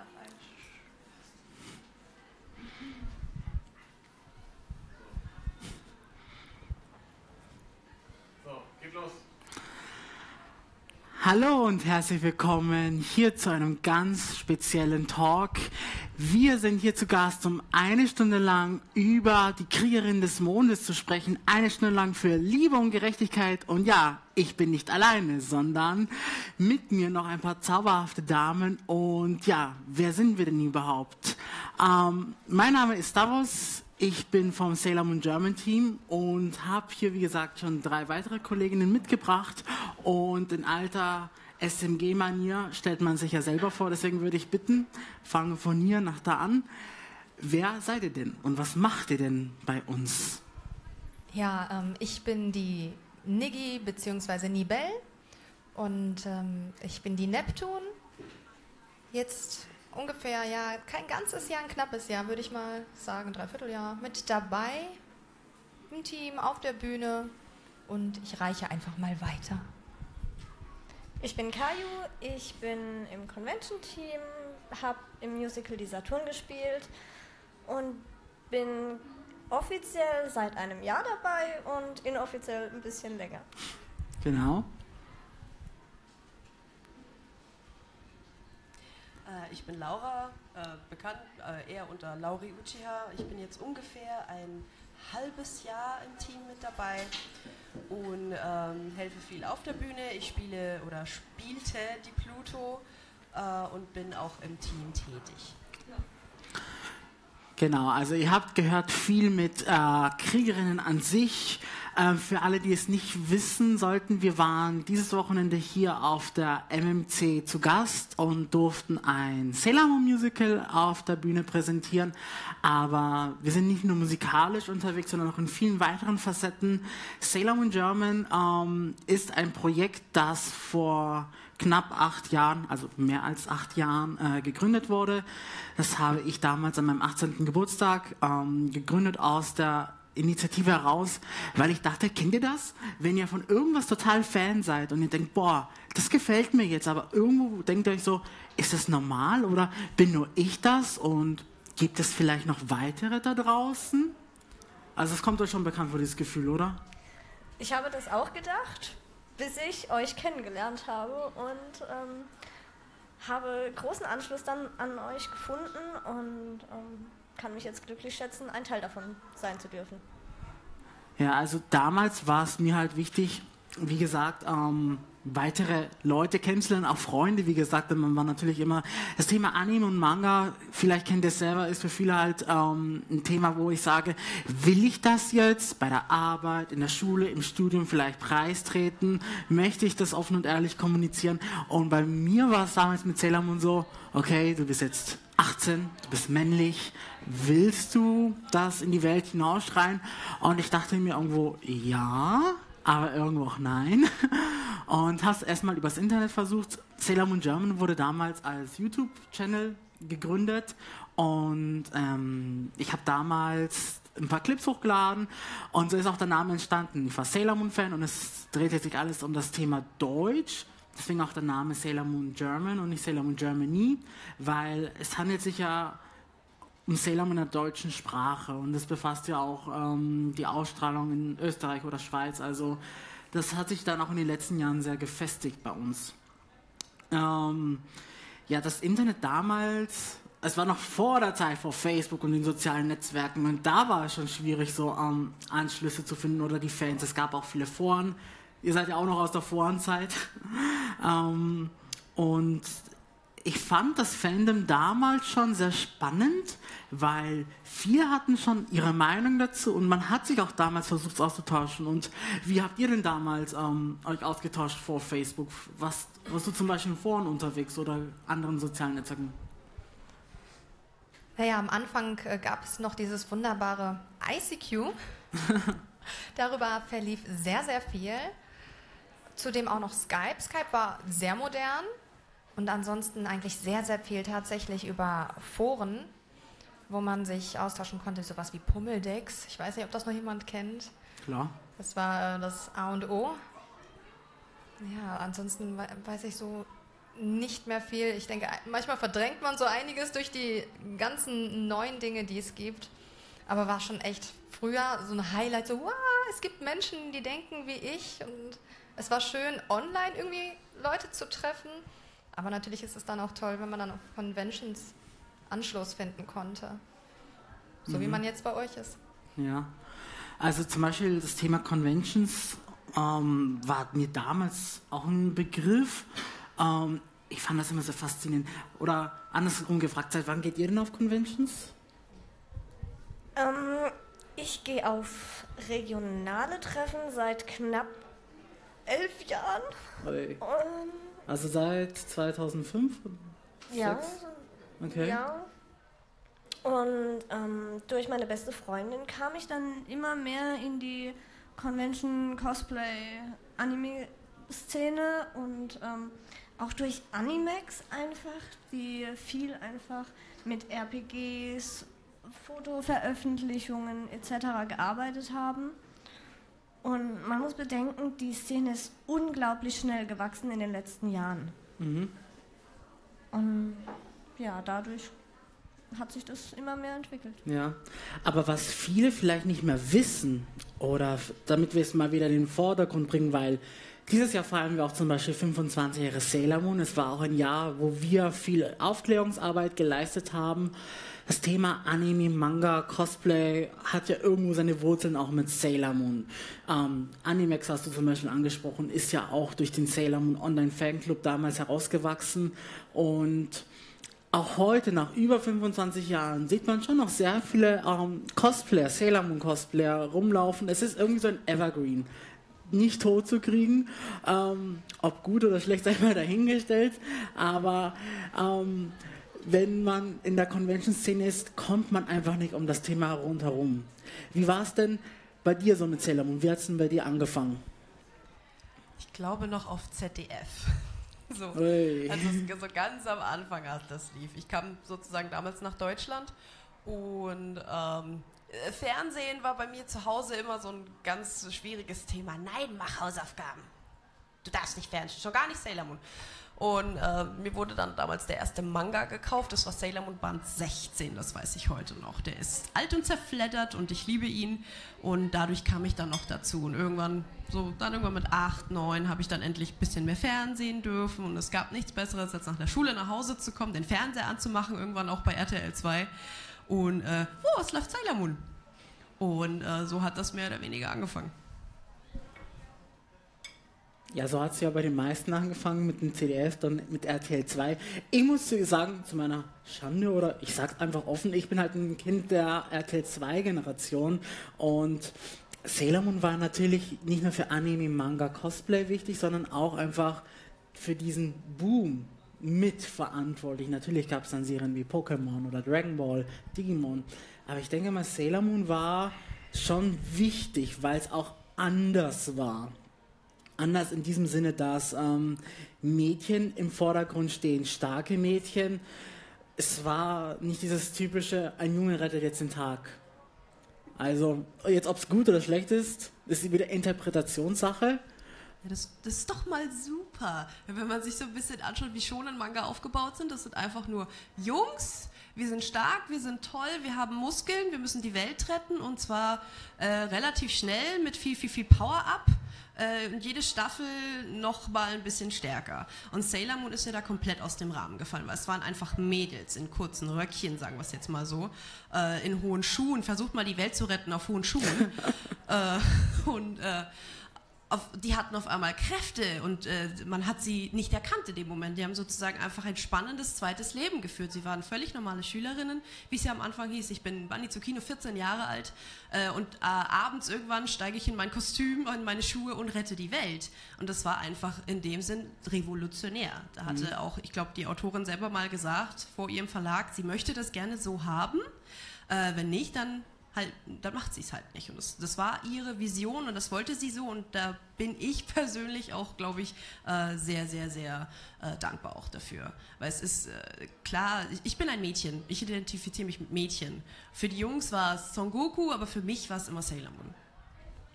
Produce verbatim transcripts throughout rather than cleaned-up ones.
Ja, eigentlich. So, geht los. Hallo und herzlich willkommen hier zu einem ganz speziellen Talk. Wir sind hier zu Gast, um eine Stunde lang über die Kriegerin des Mondes zu sprechen. Eine Stunde lang für Liebe und Gerechtigkeit. Und ja, ich bin nicht alleine, sondern mit mir noch ein paar zauberhafte Damen. Und ja, wer sind wir denn überhaupt? Ähm, mein Name ist Stavros. Ich bin vom Sailor Moon German Team und habe hier, wie gesagt, schon drei weitere Kolleginnen mitgebracht. Und in alter S M G-Manier stellt man sich ja selber vor. Deswegen würde ich bitten, fange von hier nach da an. Wer seid ihr denn und was macht ihr denn bei uns? Ja, ähm, ich bin die Niggi bzw. Nibel und ähm, ich bin die Neptun. Jetzt ungefähr, ja, kein ganzes Jahr, ein knappes Jahr, würde ich mal sagen, dreiviertel Jahr mit dabei im Team, auf der Bühne und ich reiche einfach mal weiter. Ich bin Kayu, ich bin im Convention-Team, habe im Musical die Saturn gespielt und bin offiziell seit einem Jahr dabei und inoffiziell ein bisschen länger. Genau. Ich bin Laura, äh, bekannt äh, eher unter Lauri Uchiha. Ich bin jetzt ungefähr ein halbes Jahr im Team mit dabei und ähm, helfe viel auf der Bühne. Ich spiele oder spielte die Pluto äh, und bin auch im Team tätig. Genau, also ihr habt gehört viel mit äh, Kriegerinnen an sich. Äh, für alle, die es nicht wissen sollten, wir waren dieses Wochenende hier auf der M M C zu Gast und durften ein Sailor Moon Musical auf der Bühne präsentieren. Aber wir sind nicht nur musikalisch unterwegs, sondern auch in vielen weiteren Facetten. Sailor Moon German ähm, ist ein Projekt, das vor knapp acht Jahren, also mehr als acht Jahren, äh, gegründet wurde. Das habe ich damals an meinem achtzehnten Geburtstag ähm, gegründet aus der Initiative heraus, weil ich dachte, kennt ihr das? Wenn ihr von irgendwas total Fan seid und ihr denkt, boah, das gefällt mir jetzt, aber irgendwo denkt ihr euch so, ist das normal oder bin nur ich das und gibt es vielleicht noch weitere da draußen? Also es kommt euch schon bekannt vor, dieses Gefühl, oder? Ich habe das auch gedacht, bis ich euch kennengelernt habe und ähm, habe großen Anschluss dann an euch gefunden und ähm, kann mich jetzt glücklich schätzen, ein Teil davon sein zu dürfen. Ja, also damals war es mir halt wichtig, wie gesagt, ähm, weitere Leute kennenzulernen, auch Freunde, wie gesagt, man war natürlich immer, das Thema Anime und Manga, vielleicht kennt ihr es selber, ist für viele halt ähm, ein Thema, wo ich sage, will ich das jetzt bei der Arbeit, in der Schule, im Studium vielleicht preistreten, möchte ich das offen und ehrlich kommunizieren und bei mir war es damals mit Sailor Moon so, okay, du bist jetzt achtzehn, du bist männlich, willst du das in die Welt hinausschreien? Und ich dachte mir irgendwo, ja, aber irgendwo auch nein. Und habe es erstmal übers Internet versucht. Sailor Moon German wurde damals als YouTube-Channel gegründet und ähm, ich habe damals ein paar Clips hochgeladen und so ist auch der Name entstanden. Ich war Sailor Moon-Fan und es drehte sich alles um das Thema Deutsch. Deswegen auch der Name Sailor Moon German und nicht Sailor Moon Germany, weil es handelt sich ja um Sailor Moon in der deutschen Sprache und das befasst ja auch ähm, die Ausstrahlung in Österreich oder Schweiz. Also das hat sich dann auch in den letzten Jahren sehr gefestigt bei uns. Ähm, ja, das Internet damals, es war noch vor der Zeit vor Facebook und den sozialen Netzwerken und da war es schon schwierig, so ähm, Anschlüsse zu finden oder die Fans. Es gab auch viele Foren. Ihr seid ja auch noch aus der Forenzeit. ähm, und ich fand das Fandom damals schon sehr spannend, weil viele hatten schon ihre Meinung dazu und man hat sich auch damals versucht auszutauschen. Und wie habt ihr denn damals ähm, euch ausgetauscht vor Facebook? Was, warst du zum Beispiel in Foren unterwegs oder anderen sozialen Netzwerken? Naja, am Anfang äh, gab es noch dieses wunderbare I C Q. Darüber verlief sehr, sehr viel. Zudem auch noch Skype. Skype war sehr modern. Und ansonsten eigentlich sehr, sehr viel tatsächlich über Foren, wo man sich austauschen konnte, sowas wie Pummeldex. Ich weiß nicht, ob das noch jemand kennt. Klar. Das war äh, das A und O. Ja, ansonsten weiß ich so nicht mehr viel. Ich denke, manchmal verdrängt man so einiges durch die ganzen neuen Dinge, die es gibt. Aber war schon echt früher so ein Highlight, so, wow, es gibt Menschen, die denken wie ich. Und es war schön, online irgendwie Leute zu treffen. Aber natürlich ist es dann auch toll, wenn man dann auf Conventions Anschluss finden konnte. So mhm. wie man jetzt bei euch ist. Ja, also zum Beispiel das Thema Conventions ähm, war mir damals auch ein Begriff. Ähm, ich fand das immer so faszinierend. Oder andersrum gefragt, seit wann geht ihr denn auf Conventions? Ähm, ich gehe auf regionale Treffen seit knapp elf Jahren. Hey. Und Also seit zweitausendfünf? ja. Sechs? Okay. Ja. Und ähm, durch meine beste Freundin kam ich dann immer mehr in die Convention, Cosplay, Anime-Szene und ähm, auch durch Animex einfach, die viel einfach mit R P Gs, Fotoveröffentlichungen et cetera gearbeitet haben. Und man muss bedenken, die Szene ist unglaublich schnell gewachsen in den letzten Jahren. Mhm. Und ja, dadurch hat sich das immer mehr entwickelt. Ja, aber was viele vielleicht nicht mehr wissen, oder f- damit wir es mal wieder in den Vordergrund bringen, weil dieses Jahr feiern wir auch zum Beispiel fünfundzwanzig Jahre Sailor Moon. Es war auch ein Jahr, wo wir viel Aufklärungsarbeit geleistet haben. Das Thema Anime, Manga, Cosplay hat ja irgendwo seine Wurzeln auch mit Sailor Moon. Ähm, Animex hast du zum Beispiel angesprochen, ist ja auch durch den Sailor Moon Online Fanclub damals herausgewachsen. Und auch heute, nach über fünfundzwanzig Jahren, sieht man schon noch sehr viele ähm, Cosplayer, Sailor Moon Cosplayer rumlaufen. Es ist irgendwie so ein Evergreen. Nicht tot zu kriegen, ähm, ob gut oder schlecht, sei mal dahingestellt, aber ähm, wenn man in der Convention-Szene ist, kommt man einfach nicht um das Thema rundherum. Wie war es denn bei dir so mit Sailor Moon? Wie hat es denn bei dir angefangen? Ich glaube noch auf Z D F. So, Ui. also so ganz am Anfang, als das lief. Ich kam sozusagen damals nach Deutschland und ähm, Fernsehen war bei mir zu Hause immer so ein ganz schwieriges Thema. Nein, mach Hausaufgaben. Du darfst nicht fernsehen, schon gar nicht Sailor Moon. Und äh, mir wurde dann damals der erste Manga gekauft, das war Sailor Moon Band sechzehn, das weiß ich heute noch. Der ist alt und zerfleddert und ich liebe ihn und dadurch kam ich dann noch dazu. Und irgendwann, so dann irgendwann mit acht, neun habe ich dann endlich ein bisschen mehr Fernsehen dürfen und es gab nichts Besseres, als nach der Schule nach Hause zu kommen, den Fernseher anzumachen, irgendwann auch bei R T L zwei und äh, oh, es läuft Sailor Moon. Und äh, so hat das mehr oder weniger angefangen. Ja, so hat es ja bei den meisten angefangen, mit dem C D F, dann mit R T L zwei. Ich muss sagen, zu meiner Schande, oder ich sag's einfach offen, ich bin halt ein Kind der R T L zwei Generation und Sailor Moon war natürlich nicht nur für Anime, Manga, Cosplay wichtig, sondern auch einfach für diesen Boom mitverantwortlich. Natürlich gab es dann Serien wie Pokémon oder Dragon Ball, Digimon, aber ich denke mal, Sailor Moon war schon wichtig, weil es auch anders war. Anders in diesem Sinne, dass ähm, Mädchen im Vordergrund stehen, starke Mädchen. Es war nicht dieses typische, ein Junge rettet jetzt den Tag. Also, jetzt ob es gut oder schlecht ist, ist wieder Interpretationssache. Ja, das, das ist doch mal super. Wenn man sich so ein bisschen anschaut, wie Shonen-Manga aufgebaut sind, das sind einfach nur Jungs, wir sind stark, wir sind toll, wir haben Muskeln, wir müssen die Welt retten und zwar äh, relativ schnell mit viel, viel, viel Power-Up. Äh, und jede Staffel noch mal ein bisschen stärker. Und Sailor Moon ist ja da komplett aus dem Rahmen gefallen, weil es waren einfach Mädels in kurzen Röckchen, sagen wir es jetzt mal so, äh, in hohen Schuhen. Versucht mal die Welt zu retten auf hohen Schuhen. äh, und äh, auf, die hatten auf einmal Kräfte und äh, man hat sie nicht erkannt in dem Moment. Die haben sozusagen einfach ein spannendes zweites Leben geführt. Sie waren völlig normale Schülerinnen, wie es ja am Anfang hieß. Ich bin Bunny Tsukino, vierzehn Jahre alt äh, und äh, abends irgendwann steige ich in mein Kostüm, in meine Schuhe und rette die Welt. Und das war einfach in dem Sinn revolutionär. Da hatte mhm. auch, ich glaube, die Autorin selber mal gesagt vor ihrem Verlag, sie möchte das gerne so haben. Äh, wenn nicht, dann halt, dann macht sie es halt nicht. Und das, das war ihre Vision und das wollte sie so und da bin ich persönlich auch, glaube ich, äh, sehr, sehr, sehr äh, dankbar auch dafür. Weil es ist äh, klar, ich, ich bin ein Mädchen, ich identifiziere mich mit Mädchen. Für die Jungs war es Son Goku, aber für mich war es immer Sailor Moon.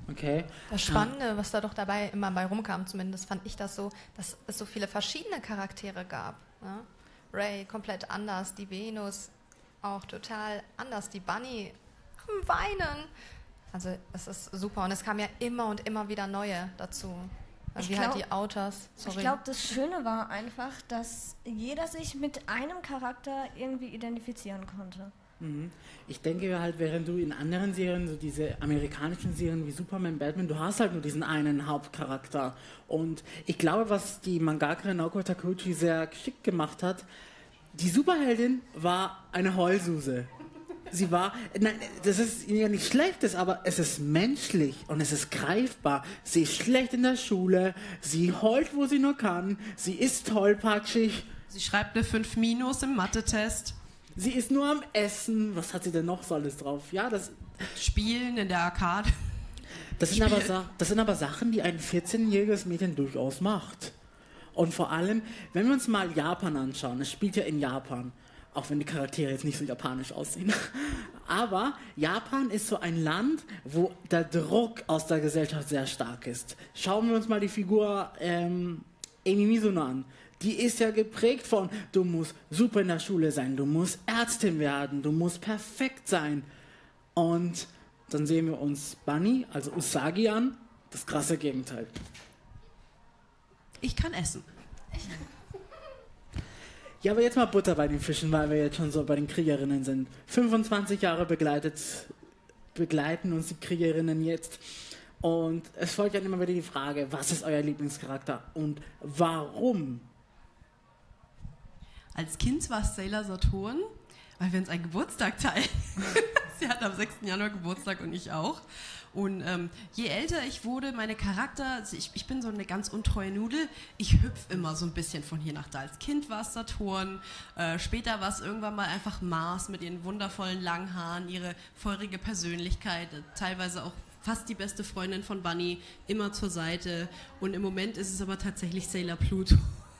Okay. Das Spannende, was da doch dabei immer bei rumkam, zumindest fand ich das so, dass es so viele verschiedene Charaktere gab. Ne? Ray komplett anders, die Venus auch total anders, die Bunny am Weinen. Also es ist super und es kam ja immer und immer wieder neue dazu. Ich Wie glaub- halt die Autos. Sorry. Ich glaube, das Schöne war einfach, dass jeder sich mit einem Charakter irgendwie identifizieren konnte. Mhm. Ich denke halt, während du in anderen Serien, so diese amerikanischen Serien wie Superman, Batman, du hast halt nur diesen einen Hauptcharakter. Und ich glaube, was die Mangaka Naoko Takeuchi sehr geschickt gemacht hat, die Superheldin war eine Heulsuse. Sie war, nein, das ist ja nicht Schlechtes, aber es ist menschlich und es ist greifbar. Sie ist schlecht in der Schule, sie heult, wo sie nur kann, sie ist tollpatschig, Sie schreibt eine fünf minus im Mathe-Test. sie ist nur am Essen. Was hat sie denn noch so alles drauf? Ja, das, Spielen in der Arcade. das, sind aber, Sa- das sind aber Sachen, die ein vierzehnjähriges Mädchen durchaus macht. Und vor allem, wenn wir uns mal Japan anschauen, es spielt ja in Japan, auch wenn die Charaktere jetzt nicht so japanisch aussehen. Aber Japan ist so ein Land, wo der Druck aus der Gesellschaft sehr stark ist. Schauen wir uns mal die Figur ähm, Amy Mizuno an. Die ist ja geprägt von, du musst super in der Schule sein, du musst Ärztin werden, du musst perfekt sein. Und dann sehen wir uns Bunny, also Usagi an, das krasse Gegenteil. Ich kann essen. Ja, aber jetzt mal Butter bei den Fischen, weil wir jetzt schon so bei den Kriegerinnen sind. fünfundzwanzig Jahre begleitet, begleiten uns die Kriegerinnen jetzt. Und es folgt dann immer wieder die Frage, was ist euer Lieblingscharakter und warum? Als Kind war es Sailor Saturn, weil wir uns einen Geburtstag teilen. Sie hat am sechsten Januar Geburtstag und ich auch. Und ähm, je älter ich wurde, meine Charakter, also ich, ich bin so eine ganz untreue Nudel, ich hüpfe immer so ein bisschen von hier nach da. Als Kind war es Saturn, äh, später war es irgendwann mal einfach Mars mit ihren wundervollen langen Haaren, ihre feurige Persönlichkeit, äh, teilweise auch fast die beste Freundin von Bunny, immer zur Seite. Und im Moment ist es aber tatsächlich Sailor Pluto.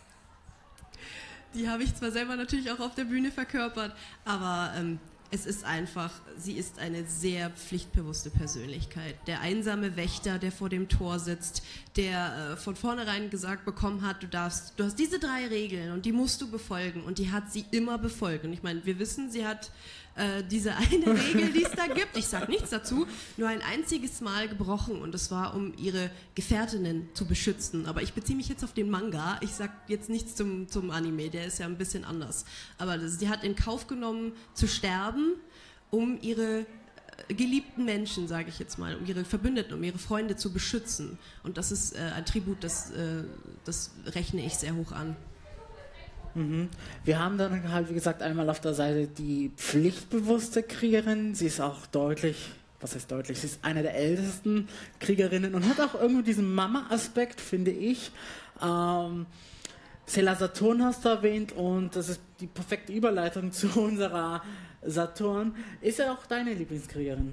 Die habe ich zwar selber natürlich auch auf der Bühne verkörpert, aber ähm, es ist einfach, sie ist eine sehr pflichtbewusste Persönlichkeit. Der einsame Wächter, der vor dem Tor sitzt, der äh, von vornherein gesagt bekommen hat, du darfst, du hast diese drei Regeln und die musst du befolgen, und die hat sie immer befolgt. Und ich meine, wir wissen, sie hat äh, diese eine Regel, die es da gibt, ich sage nichts dazu, nur ein einziges Mal gebrochen, und das war, um ihre Gefährtinnen zu beschützen. Aber ich beziehe mich jetzt auf den Manga, ich sage jetzt nichts zum, zum Anime, der ist ja ein bisschen anders. Aber das, sie hat in Kauf genommen, zu sterben, um ihre äh, geliebten Menschen, sage ich jetzt mal, um ihre Verbündeten, um ihre Freunde zu beschützen. Und das ist äh, ein Tribut, das, äh, das rechne ich sehr hoch an. Mhm. Wir haben dann halt, wie gesagt, einmal auf der Seite die pflichtbewusste Kriegerin. Sie ist auch deutlich, was heißt deutlich, sie ist eine der ältesten Kriegerinnen und hat auch irgendwo diesen Mama-Aspekt, finde ich. Ähm, Sailor Saturn hast du erwähnt, und das ist die perfekte Überleitung zu unserer Saturn. Ist ja auch deine Lieblingskriegerin?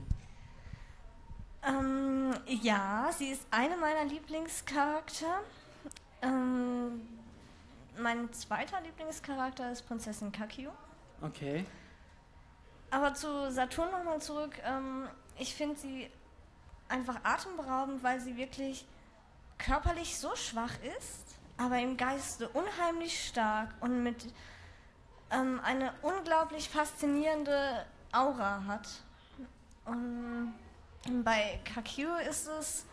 Ähm, ja, sie ist eine meiner Lieblingscharakter. Ähm, mein zweiter Lieblingscharakter ist Prinzessin Kakio. Okay. Aber zu Saturn nochmal zurück. Ähm, ich finde sie einfach atemberaubend, weil sie wirklich körperlich so schwach ist, aber im Geiste unheimlich stark und mit ähm, eine unglaublich faszinierende Aura hat. Und bei Kakio ist es,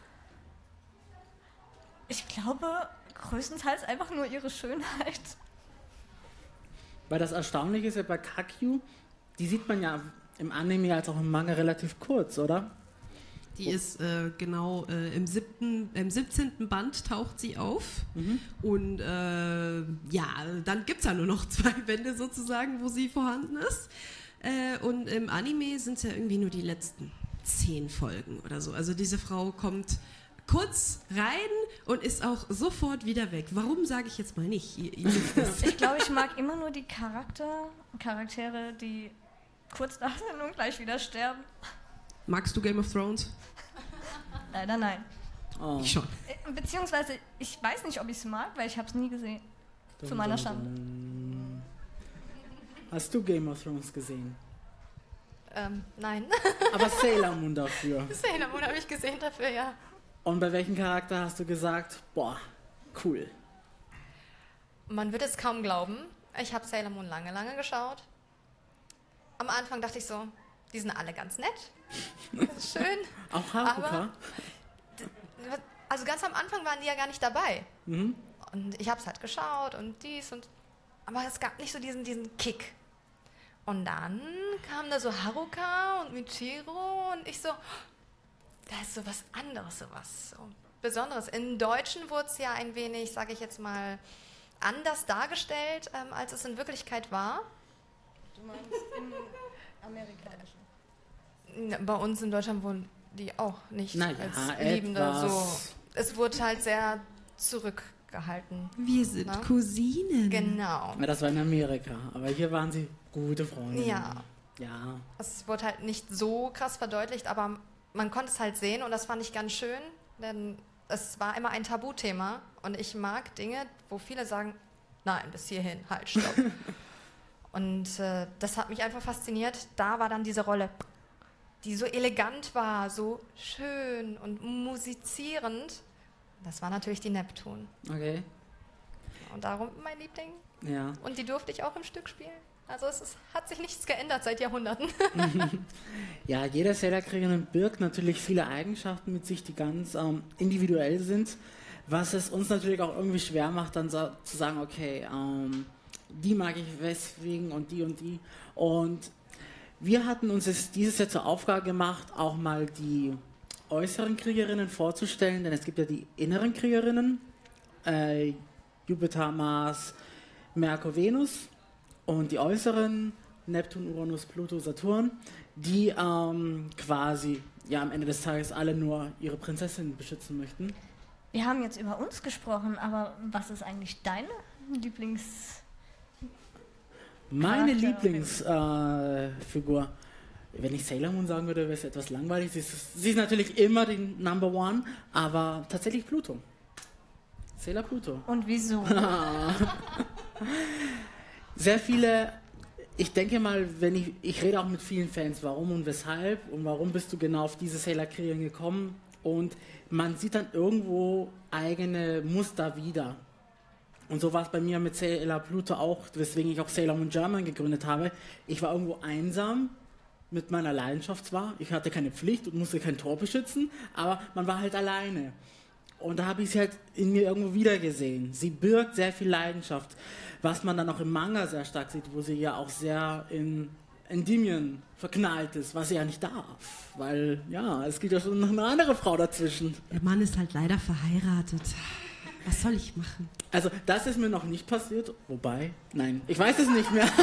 ich glaube, größtenteils einfach nur ihre Schönheit. Weil das Erstaunliche ist ja bei Kakio, die sieht man ja im Anime als auch im Manga relativ kurz, oder? Die ist äh, genau äh, im, siebten, im siebzehnten Band taucht sie auf. Mhm. Und äh, ja, dann gibt es ja nur noch zwei Bände sozusagen, wo sie vorhanden ist. Äh, und im Anime sind es ja irgendwie nur die letzten zehn Folgen oder so. Also diese Frau kommt kurz rein und ist auch sofort wieder weg. Warum, sage ich jetzt mal nicht? Ihr, ihr ich glaube, ich mag immer nur die Charakter, Charaktere, die kurz da sind und gleich wieder sterben. Magst du Game of Thrones? Leider nein. Oh. Ich schon. Beziehungsweise, ich weiß nicht, ob ich es mag, weil ich habe es nie gesehen. Dum, zu meiner Schande. Hast du Game of Thrones gesehen? Ähm, nein. Aber Sailor Moon dafür. Sailor Moon habe ich gesehen dafür, ja. Und bei welchem Charakter hast du gesagt, boah, cool? Man wird es kaum glauben. Ich habe Sailor Moon lange, lange geschaut. Am Anfang dachte ich so, die sind alle ganz nett. Das ist schön. Auch Haruka? Aber, also ganz am Anfang waren die ja gar nicht dabei. Mhm. Und ich habe es halt geschaut und dies und... Aber es gab nicht so diesen, diesen Kick. Und dann kam da so Haruka und Michiru und ich so, da ist so was anderes, so was so Besonderes. Im Deutschen wurde es ja ein wenig, sage ich jetzt mal, anders dargestellt, ähm, als es in Wirklichkeit war. Du meinst im amerikanischen? Bei uns in Deutschland wurden die auch nicht naja, als Liebende etwas. so. Es wurde halt sehr zurückgehalten. Wir sind Na? Cousinen. Genau. Ja, das war in Amerika, aber hier waren sie gute Freunde. Ja. Ja. Es wurde halt nicht so krass verdeutlicht, aber man konnte es halt sehen und das fand ich ganz schön, denn es war immer ein Tabuthema und ich mag Dinge, wo viele sagen, nein, bis hierhin, halt, stopp. Und äh, das hat mich einfach fasziniert. Da war dann diese Rolle, die so elegant war, so schön und musizierend. Das war natürlich die Neptun. Okay. Und darum mein Liebling. Ja. Und die durfte ich auch im Stück spielen. Also es ist, hat sich nichts geändert seit Jahrhunderten. Ja, jeder Sailor-Kriegerin birgt natürlich viele Eigenschaften mit sich, die ganz ähm, individuell sind, was es uns natürlich auch irgendwie schwer macht, dann so, zu sagen, okay, ähm, die mag ich weswegen und die und die. Und wir hatten uns es dieses Jahr zur Aufgabe gemacht, auch mal die äußeren Kriegerinnen vorzustellen, denn es gibt ja die inneren Kriegerinnen, äh, Jupiter, Mars, Merkur, Venus, und die äußeren, Neptun, Uranus, Pluto, Saturn, die ähm, quasi ja am Ende des Tages alle nur ihre Prinzessin beschützen möchten. Wir haben jetzt über uns gesprochen, aber was ist eigentlich deine Lieblings... Meine Charakter- Lieblingsfigur, äh, wenn ich Sailor Moon sagen würde, wäre es etwas langweilig. Sie ist, sie ist natürlich immer die Number One, aber tatsächlich Pluto. Sailor Pluto. Und wieso? Sehr viele, ich denke mal, wenn ich, ich rede auch mit vielen Fans, warum und weshalb und warum bist du genau auf diese Sailor-Kriegerin gekommen, und man sieht dann irgendwo eigene Muster wieder. Und so war es bei mir mit Sailor Pluto auch, weswegen ich auch Sailor Moon German gegründet habe. Ich war irgendwo einsam mit meiner Leidenschaft zwar, ich hatte keine Pflicht und musste kein Tor beschützen, aber man war halt alleine. Und da habe ich sie halt in mir irgendwo wiedergesehen. Sie birgt sehr viel Leidenschaft, was man dann auch im Manga sehr stark sieht, wo sie ja auch sehr in Endymion verknallt ist, was sie ja nicht darf. Weil, ja, es gibt ja schon noch eine andere Frau dazwischen. Der Mann ist halt leider verheiratet. Was soll ich machen? Also, das ist mir noch nicht passiert, wobei, nein, ich weiß es nicht mehr.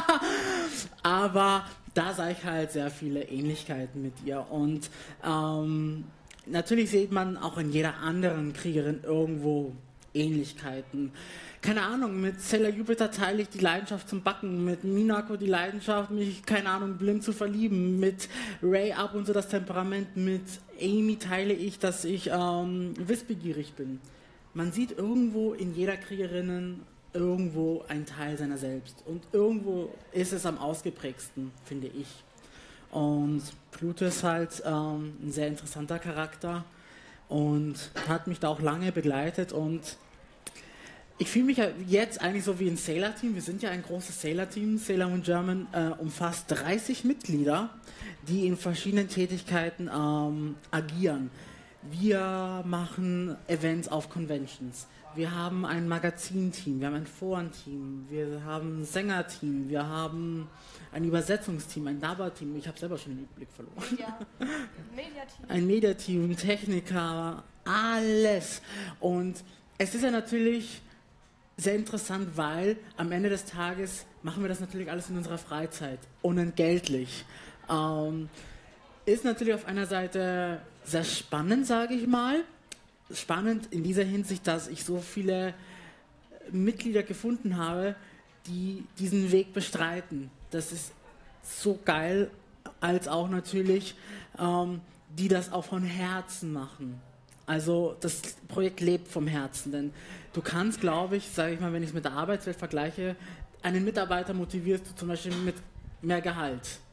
Aber da sah ich halt sehr viele Ähnlichkeiten mit ihr. Und ähm, natürlich sieht man auch in jeder anderen Kriegerin irgendwo Ähnlichkeiten. Keine Ahnung, mit Sailor Jupiter teile ich die Leidenschaft zum Backen, mit Minako die Leidenschaft, mich, keine Ahnung, blind zu verlieben, mit Ray ab und so das Temperament, mit Amy teile ich, dass ich ähm, wissbegierig bin. Man sieht irgendwo in jeder Kriegerin irgendwo einen Teil seiner selbst, und irgendwo ist es am ausgeprägsten, finde ich. Und Pluto ist halt ähm, ein sehr interessanter Charakter und hat mich da auch lange begleitet, und ich fühle mich ja jetzt eigentlich so wie ein Sailor-Team. Wir sind ja ein großes Sailor-Team. Sailor Moon German äh, umfasst dreißig Mitglieder, die in verschiedenen Tätigkeiten ähm, agieren. Wir machen Events auf Conventions. Wir haben ein Magazin-Team, wir haben ein Foren-Team, wir haben ein Sänger-Team, wir haben ein Übersetzungsteam, ein Dubber-Team. Ich habe selber schon den Überblick verloren. Ja. Mediateam. Ein Mediateam, Techniker, alles. Und es ist ja natürlich sehr interessant, weil am Ende des Tages machen wir das natürlich alles in unserer Freizeit, unentgeltlich. Ähm, ist natürlich auf einer Seite sehr spannend, sage ich mal. Spannend in dieser Hinsicht, dass ich so viele Mitglieder gefunden habe, die diesen Weg bestreiten. Das ist so geil, als auch natürlich, ähm, die das auch von Herzen machen. Also das Projekt lebt vom Herzen, denn du kannst, glaube ich, sage ich mal, wenn ich es mit der Arbeitswelt vergleiche, einen Mitarbeiter motivierst du zum Beispiel mit mehr Gehalt.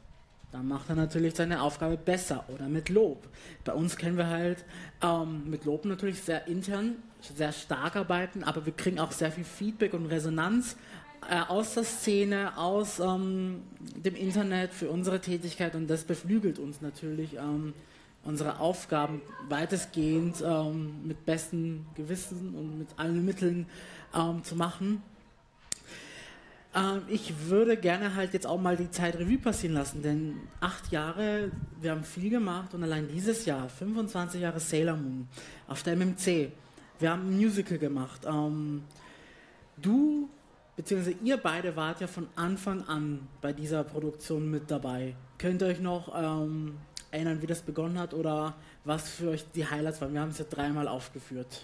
dann macht er natürlich seine Aufgabe besser oder mit Lob. Bei uns können wir halt ähm, mit Lob natürlich sehr intern, sehr stark arbeiten, aber wir kriegen auch sehr viel Feedback und Resonanz äh, aus der Szene, aus ähm, dem Internet für unsere Tätigkeit und das beflügelt uns natürlich, ähm, unsere Aufgaben weitestgehend ähm, mit bestem Gewissen und mit allen Mitteln ähm, zu machen. Ich würde gerne halt jetzt auch mal die Zeit Revue passieren lassen, denn acht Jahre, wir haben viel gemacht und allein dieses Jahr, fünfundzwanzig Jahre Sailor Moon auf der M M C. Wir haben ein Musical gemacht. Ähm, du, beziehungsweise ihr beide wart ja von Anfang an bei dieser Produktion mit dabei. Könnt ihr euch noch ähm, erinnern, wie das begonnen hat oder was für euch die Highlights waren? Wir haben es ja dreimal aufgeführt.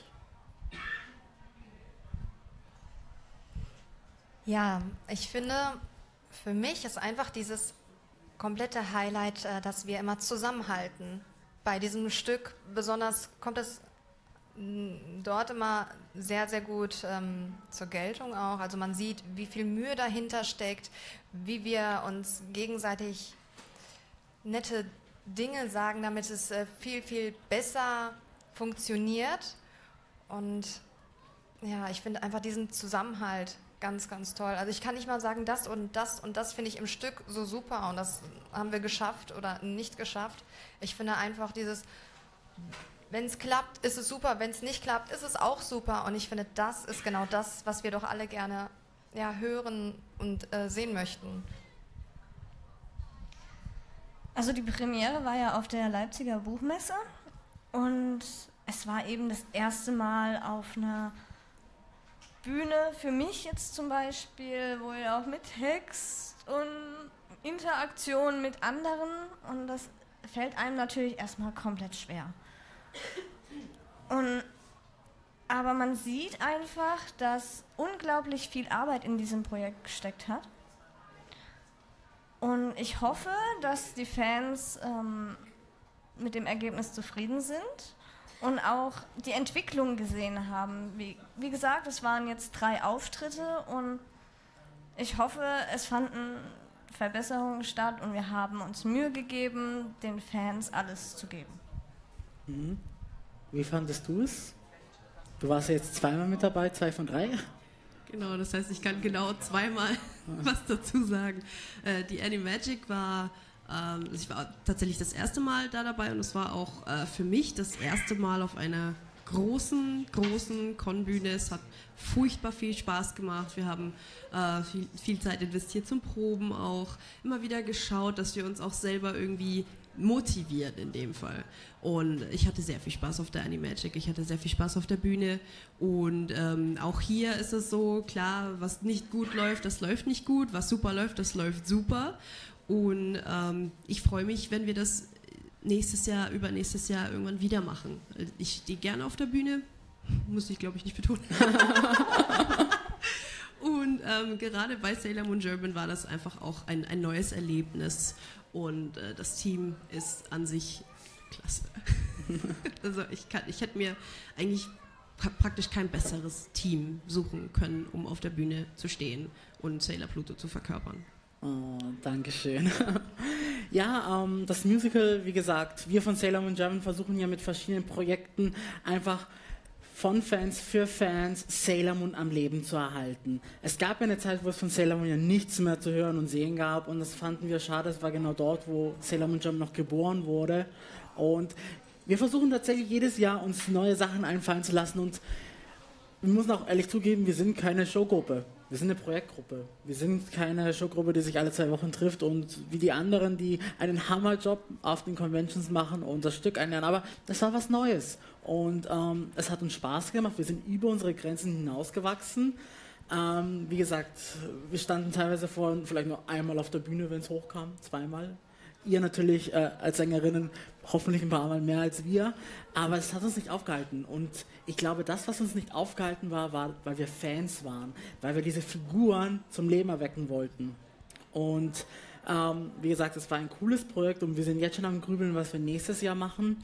Ja, ich finde, für mich ist einfach dieses komplette Highlight, äh, dass wir immer zusammenhalten. Bei diesem Stück besonders kommt es mh, dort immer sehr, sehr gut ähm, zur Geltung auch. Also man sieht, wie viel Mühe dahinter steckt, wie wir uns gegenseitig nette Dinge sagen, damit es äh, viel, viel besser funktioniert. Und ja, ich finde einfach diesen Zusammenhalt ganz, ganz toll. Also ich kann nicht mal sagen, das und das und das finde ich im Stück so super und das haben wir geschafft oder nicht geschafft. Ich finde einfach dieses, wenn es klappt, ist es super, wenn es nicht klappt, ist es auch super und ich finde, das ist genau das, was wir doch alle gerne ja, hören und äh, sehen möchten. Also die Premiere war ja auf der Leipziger Buchmesse und es war eben das erste Mal auf einer Bühne für mich jetzt zum Beispiel, wo ihr auch mittext und Interaktion mit anderen und das fällt einem natürlich erstmal komplett schwer. Und, aber man sieht einfach, dass unglaublich viel Arbeit in diesem Projekt gesteckt hat. Und ich hoffe, dass die Fans ähm, mit dem Ergebnis zufrieden sind. Und auch die Entwicklung gesehen haben. Wie, wie gesagt, es waren jetzt drei Auftritte und ich hoffe, es fanden Verbesserungen statt und wir haben uns Mühe gegeben, den Fans alles zu geben. Mhm. Wie fandest du es? Du warst ja jetzt zweimal mit dabei, zwei von drei. Genau, das heißt, ich kann genau zweimal was dazu sagen. Äh, die Animagic war... Ich war tatsächlich das erste Mal da dabei und es war auch äh, für mich das erste Mal auf einer großen, großen Con-Bühne. Es hat furchtbar viel Spaß gemacht. Wir haben äh, viel, viel Zeit investiert zum Proben auch. Immer wieder geschaut, dass wir uns auch selber irgendwie motivieren in dem Fall. Und ich hatte sehr viel Spaß auf der Animagic. Ich hatte sehr viel Spaß auf der Bühne. Und ähm, auch hier ist es so, klar, was nicht gut läuft, das läuft nicht gut. Was super läuft, das läuft super. Und ähm, ich freue mich, wenn wir das nächstes Jahr, übernächstes Jahr irgendwann wieder machen. Ich stehe gerne auf der Bühne, muss ich glaube ich nicht betonen. Und ähm, gerade bei Sailor Moon German war das einfach auch ein, ein neues Erlebnis und äh, das Team ist an sich klasse. Also ich, kann, ich hätte mir eigentlich praktisch kein besseres Team suchen können, um auf der Bühne zu stehen und Sailor Pluto zu verkörpern. Oh, Dankeschön. Ja, ähm, das Musical, wie gesagt, wir von Sailor Moon German versuchen ja mit verschiedenen Projekten einfach von Fans für Fans Sailor Moon am Leben zu erhalten. Es gab ja eine Zeit, wo es von Sailor Moon ja nichts mehr zu hören und sehen gab und das fanden wir schade, es war genau dort, wo Sailor Moon German noch geboren wurde und wir versuchen tatsächlich jedes Jahr uns neue Sachen einfallen zu lassen und wir müssen auch ehrlich zugeben, wir sind keine Showgruppe. Wir sind eine Projektgruppe. Wir sind keine Showgruppe, die sich alle zwei Wochen trifft und wie die anderen, die einen Hammerjob auf den Conventions machen und das Stück einlernen. Aber das war was Neues und ähm, es hat uns Spaß gemacht. Wir sind über unsere Grenzen hinausgewachsen. Ähm, wie gesagt, wir standen teilweise vor vielleicht nur einmal auf der Bühne, wenn es hochkam, zweimal. Ihr natürlich äh, als Sängerinnen hoffentlich ein paar Mal mehr als wir, aber es hat uns nicht aufgehalten und ich glaube, das, was uns nicht aufgehalten war, war, weil wir Fans waren, weil wir diese Figuren zum Leben erwecken wollten und ähm, wie gesagt, es war ein cooles Projekt und wir sind jetzt schon am Grübeln, was wir nächstes Jahr machen,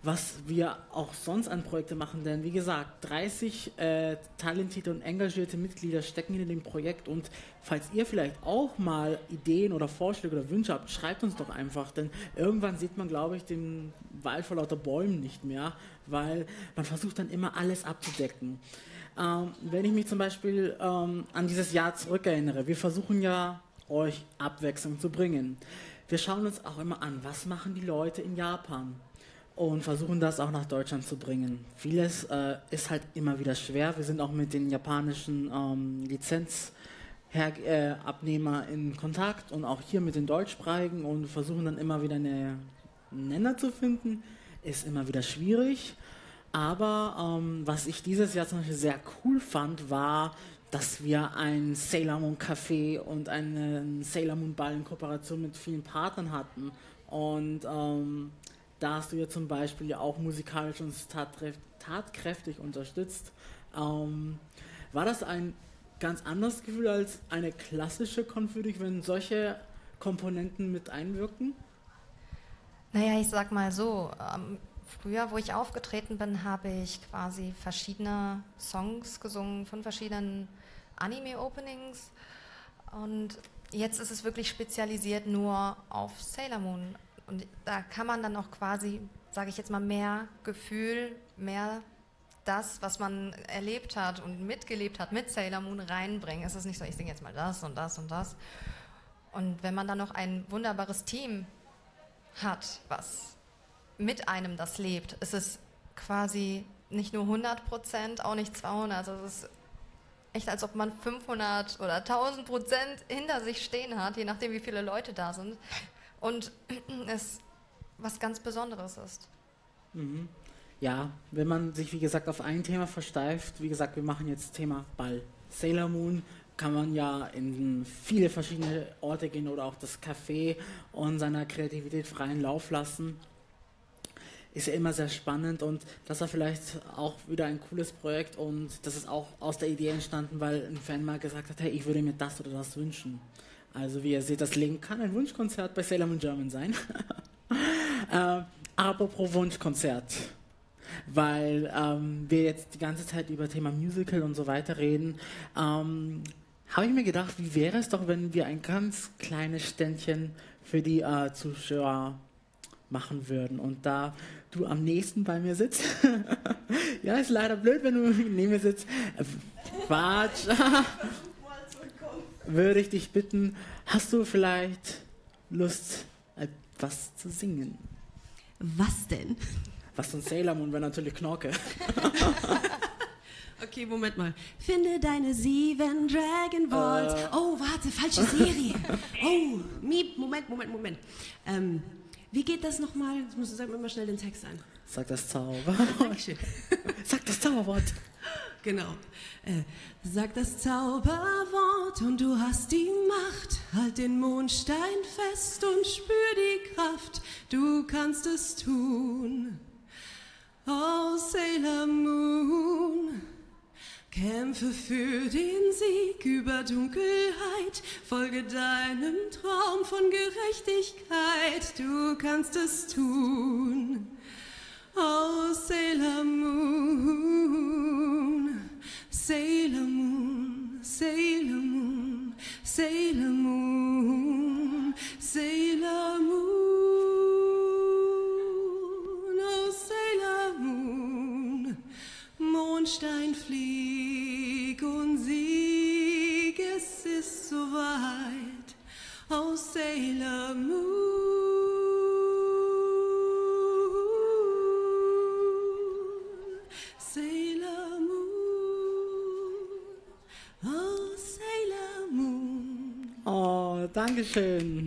was wir auch sonst an Projekte machen, denn wie gesagt, dreißig äh, talentierte und engagierte Mitglieder stecken in dem Projekt und falls ihr vielleicht auch mal Ideen oder Vorschläge oder Wünsche habt, schreibt uns doch einfach, denn irgendwann sieht man, glaube ich, den Wald vor lauter Bäumen nicht mehr, weil man versucht dann immer alles abzudecken. Ähm, wenn ich mich zum Beispiel ähm, an dieses Jahr zurückerinnere, wir versuchen ja, euch Abwechslung zu bringen. Wir schauen uns auch immer an, was machen die Leute in Japan? Und versuchen das auch nach Deutschland zu bringen. Vieles äh, ist halt immer wieder schwer. Wir sind auch mit den japanischen ähm, Lizenzabnehmer äh, in Kontakt und auch hier mit den deutschsprachigen und versuchen dann immer wieder eine Nenner zu finden. Ist immer wieder schwierig. Aber ähm, was ich dieses Jahr zum Beispiel sehr cool fand, war, dass wir ein Sailor Moon Café und einen Sailor Moon Ball in Kooperation mit vielen Partnern hatten. Und ähm, da hast du ja zum Beispiel ja auch musikalisch uns tatkräftig unterstützt. Ähm, war das ein ganz anderes Gefühl als eine klassische Con für dich, wenn solche Komponenten mit einwirken? Naja, ich sag mal so, ähm, früher, wo ich aufgetreten bin, habe ich quasi verschiedene Songs gesungen von verschiedenen Anime-Openings und jetzt ist es wirklich spezialisiert nur auf Sailor Moon. Und da kann man dann auch quasi, sage ich jetzt mal, mehr Gefühl, mehr das, was man erlebt hat und mitgelebt hat mit Sailor Moon reinbringen. Es ist nicht so, ich singe jetzt mal das und das und das. Und wenn man dann noch ein wunderbares Team hat, was mit einem das lebt, ist es quasi nicht nur hundert Prozent, auch nicht zweihundert. Also es ist echt, als ob man fünfhundert oder tausend Prozent hinter sich stehen hat, je nachdem, wie viele Leute da sind. Und es was ganz Besonderes ist. Mhm. Ja, wenn man sich, wie gesagt, auf ein Thema versteift, wie gesagt, wir machen jetzt Thema Ball. Sailor Moon kann man ja in viele verschiedene Orte gehen oder auch das Café und seiner Kreativität freien Lauf lassen. Ist ja immer sehr spannend und das war vielleicht auch wieder ein cooles Projekt und das ist auch aus der Idee entstanden, weil ein Fan mal gesagt hat, hey, ich würde mir das oder das wünschen. Also wie ihr seht, das Leben kann ein Wunschkonzert bei Sailor Moon German sein. äh, apropos Wunschkonzert, weil ähm, wir jetzt die ganze Zeit über Thema Musical und so weiter reden, ähm, habe ich mir gedacht, wie wäre es doch, wenn wir ein ganz kleines Ständchen für die äh, Zuschauer machen würden. Und da du am nächsten bei mir sitzt, ja, ist leider blöd, wenn du neben mir sitzt, äh, Quatsch, würde ich dich bitten, hast du vielleicht Lust, etwas zu singen? Was denn? Was von Sailor Moon wäre natürlich Knorke. Okay, Moment mal. Finde deine sieben Dragon Balls. Äh. Oh, warte, falsche Serie. Oh, Miep, Moment, Moment, Moment. Ähm, wie geht das nochmal? Jetzt musst du sagen, immer schnell den Text ein. Sag das Zauberwort. Sag das Zauberwort. Genau. Äh, sag das Zauberwort und du hast die Macht. Halt den Mondstein fest und spür die Kraft. Du kannst es tun. Oh, Sailor Moon. Kämpfe für den Sieg über Dunkelheit. Folge deinem Traum von Gerechtigkeit. Du kannst es tun. Oh, Sailor Moon, Sailor Moon, Sailor Moon, Sailor Moon, Sailor Moon, oh, Sailor Moon, Mondstein flieg und sieg, es ist soweit, oh, Sailor Moon. Sailor Moon, oh Sailor Moon. Oh, Dankeschön.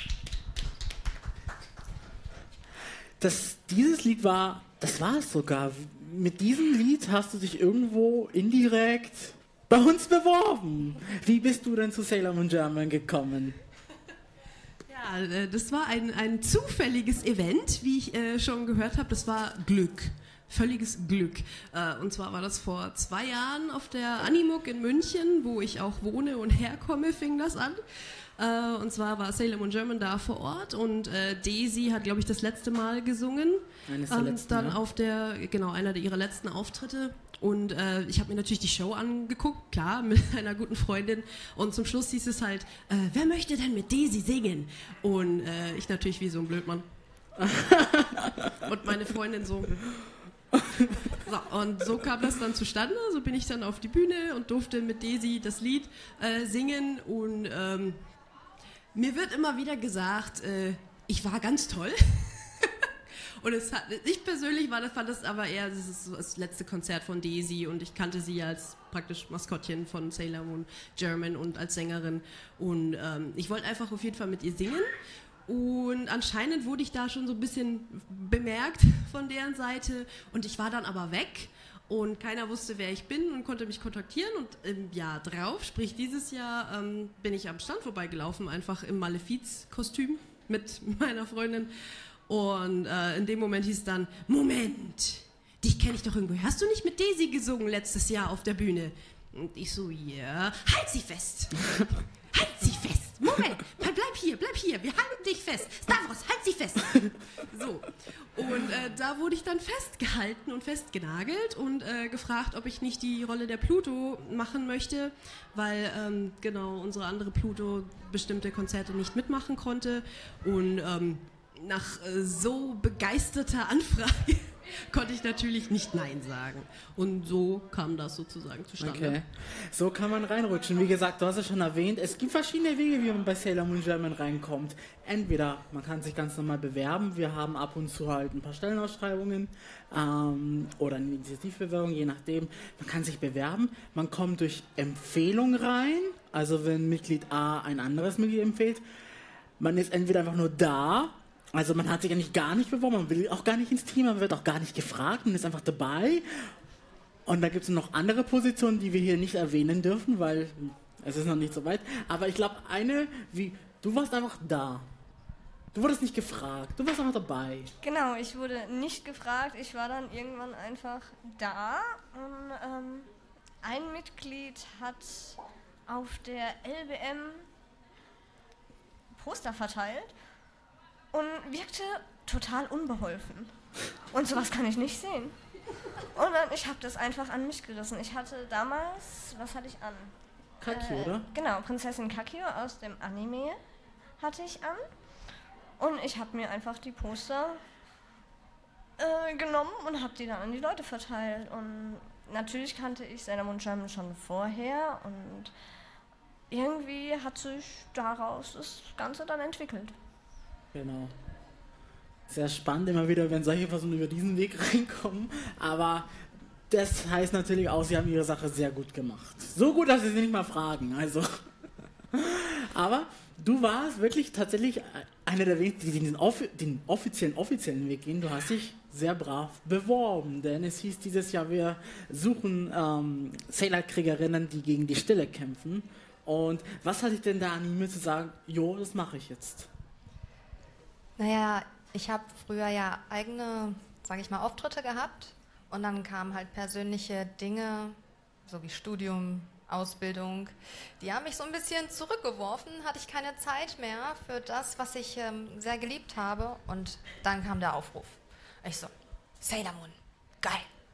Das, dieses Lied war, das war es sogar. Mit diesem Lied hast du dich irgendwo indirekt bei uns beworben. Wie bist du denn zu Sailor Moon German gekommen? Ja, das war ein, ein zufälliges Event, wie ich äh, schon gehört habe. Das war Glück. Völliges Glück. Äh, und zwar war das vor zwei Jahren auf der Animuk in München, wo ich auch wohne und herkomme, fing das an. Äh, und zwar war Sailor Moon German da vor Ort und äh, Daisy hat, glaube ich, das letzte Mal gesungen. Eines der ähm, letzten, dann ja. auf der, genau, einer der ihrer letzten Auftritte. Und äh, ich habe mir natürlich die Show angeguckt, klar, mit einer guten Freundin. Und zum Schluss hieß es halt, äh, wer möchte denn mit Daisy singen? Und äh, ich natürlich wie so ein Blödmann. Und meine Freundin so. So, und so kam das dann zustande. So bin ich dann auf die Bühne und durfte mit Daisy das Lied äh, singen. Und ähm, mir wird immer wieder gesagt, äh, ich war ganz toll. Und es hat, ich persönlich war, fand das aber eher das, ist so das letzte Konzert von Daisy und ich kannte sie als praktisch Maskottchen von Sailor Moon German und als Sängerin. Und ähm, ich wollte einfach auf jeden Fall mit ihr singen. Und anscheinend wurde ich da schon so ein bisschen bemerkt von deren Seite und ich war dann aber weg und keiner wusste, wer ich bin und konnte mich kontaktieren und im Jahr drauf, sprich dieses Jahr, ähm, bin ich am Stand vorbeigelaufen, einfach im Malefiz-Kostüm mit meiner Freundin und äh, in dem Moment hieß es dann, Moment, dich kenne ich doch irgendwo, hast du nicht mit Daisy gesungen letztes Jahr auf der Bühne? Und ich so, ja, halt sie fest! Halt sie fest! Moment, bleib hier, bleib hier, wir halten dich fest. Stavros, halt sie fest! So, und äh, da wurde ich dann festgehalten und festgenagelt und äh, gefragt, ob ich nicht die Rolle der Pluto machen möchte, weil ähm, genau unsere andere Pluto bestimmte Konzerte nicht mitmachen konnte. Und ähm, nach äh, so begeisterter Anfrage konnte ich natürlich nicht Nein sagen. Und so kam das sozusagen zustande. Okay. So kann man reinrutschen. Wie gesagt, du hast es schon erwähnt, es gibt verschiedene Wege, wie man bei Sailor Moon German reinkommt. Entweder man kann sich ganz normal bewerben, wir haben ab und zu halt ein paar Stellenausschreibungen ähm, oder eine Initiativbewerbung, je nachdem. Man kann sich bewerben, man kommt durch Empfehlung rein, also wenn Mitglied A ein anderes Mitglied empfiehlt, man ist entweder einfach nur da. Also man hat sich eigentlich gar nicht beworben, man will auch gar nicht ins Team, man wird auch gar nicht gefragt, man ist einfach dabei. Und da gibt es noch andere Positionen, die wir hier nicht erwähnen dürfen, weil es ist noch nicht so weit. Aber ich glaube, eine, wie, du warst einfach da. Du wurdest nicht gefragt, du warst einfach dabei. Genau, ich wurde nicht gefragt, ich war dann irgendwann einfach da. Und ähm, ein Mitglied hat auf der L B M Poster verteilt. Und wirkte total unbeholfen. Und sowas kann ich nicht sehen. Und dann, ich habe das einfach an mich gerissen. Ich hatte damals, was hatte ich an? Kakio, äh, oder? Genau, Prinzessin Kakio aus dem Anime hatte ich an. Und ich habe mir einfach die Poster äh, genommen und habe die dann an die Leute verteilt. Und natürlich kannte ich Sailor Moon German schon vorher. Und irgendwie hat sich daraus das Ganze dann entwickelt. Genau. Sehr spannend immer wieder, wenn solche Personen über diesen Weg reinkommen. Aber das heißt natürlich auch, sie haben ihre Sache sehr gut gemacht. So gut, dass sie sie nicht mal fragen. Also. Aber du warst wirklich tatsächlich einer der wenigen, die den, offi- den offiziellen, offiziellen Weg gehen. Du hast dich sehr brav beworben, denn es hieß dieses Jahr, wir suchen ähm, Sailor-Kriegerinnen, die gegen die Stille kämpfen. Und was hat dich denn da animiert zu sagen, jo, das mache ich jetzt? Naja, ich habe früher ja eigene, sage ich mal, Auftritte gehabt und dann kamen halt persönliche Dinge, so wie Studium, Ausbildung, die haben mich so ein bisschen zurückgeworfen, hatte ich keine Zeit mehr für das, was ich ähm, sehr geliebt habe und dann kam der Aufruf. Ich so, Sailor Moon, geil.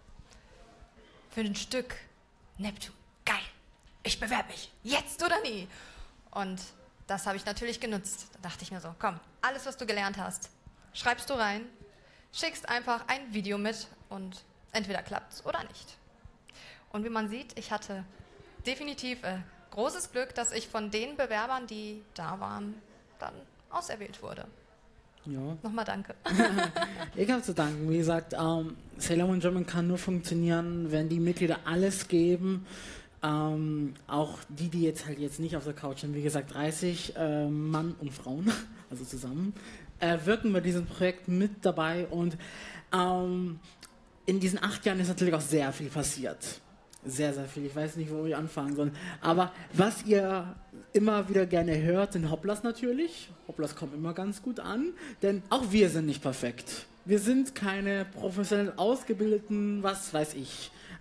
Für ein Stück Neptun, geil. Ich bewerbe mich, jetzt oder nie. Und das habe ich natürlich genutzt. Da dachte ich mir so, komm, alles, was du gelernt hast, schreibst du rein, schickst einfach ein Video mit und entweder klappt's oder nicht. Und wie man sieht, ich hatte definitiv äh, großes Glück, dass ich von den Bewerbern, die da waren, dann auserwählt wurde. Ja. Nochmal danke. Ich habe zu danken. Wie gesagt, ähm, Sailor Moon German kann nur funktionieren, wenn die Mitglieder alles geben. Ähm, auch die, die jetzt halt jetzt nicht auf der Couch sind, wie gesagt, dreißig äh, Mann und Frauen, also zusammen, äh, wirken bei diesem Projekt mit dabei und ähm, in diesen acht Jahren ist natürlich auch sehr viel passiert. Sehr, sehr viel. Ich weiß nicht, wo wir anfangen sollen. Aber was ihr immer wieder gerne hört, sind Hopplas natürlich. Hopplas kommen immer ganz gut an, denn auch wir sind nicht perfekt. Wir sind keine professionell ausgebildeten, was weiß ich,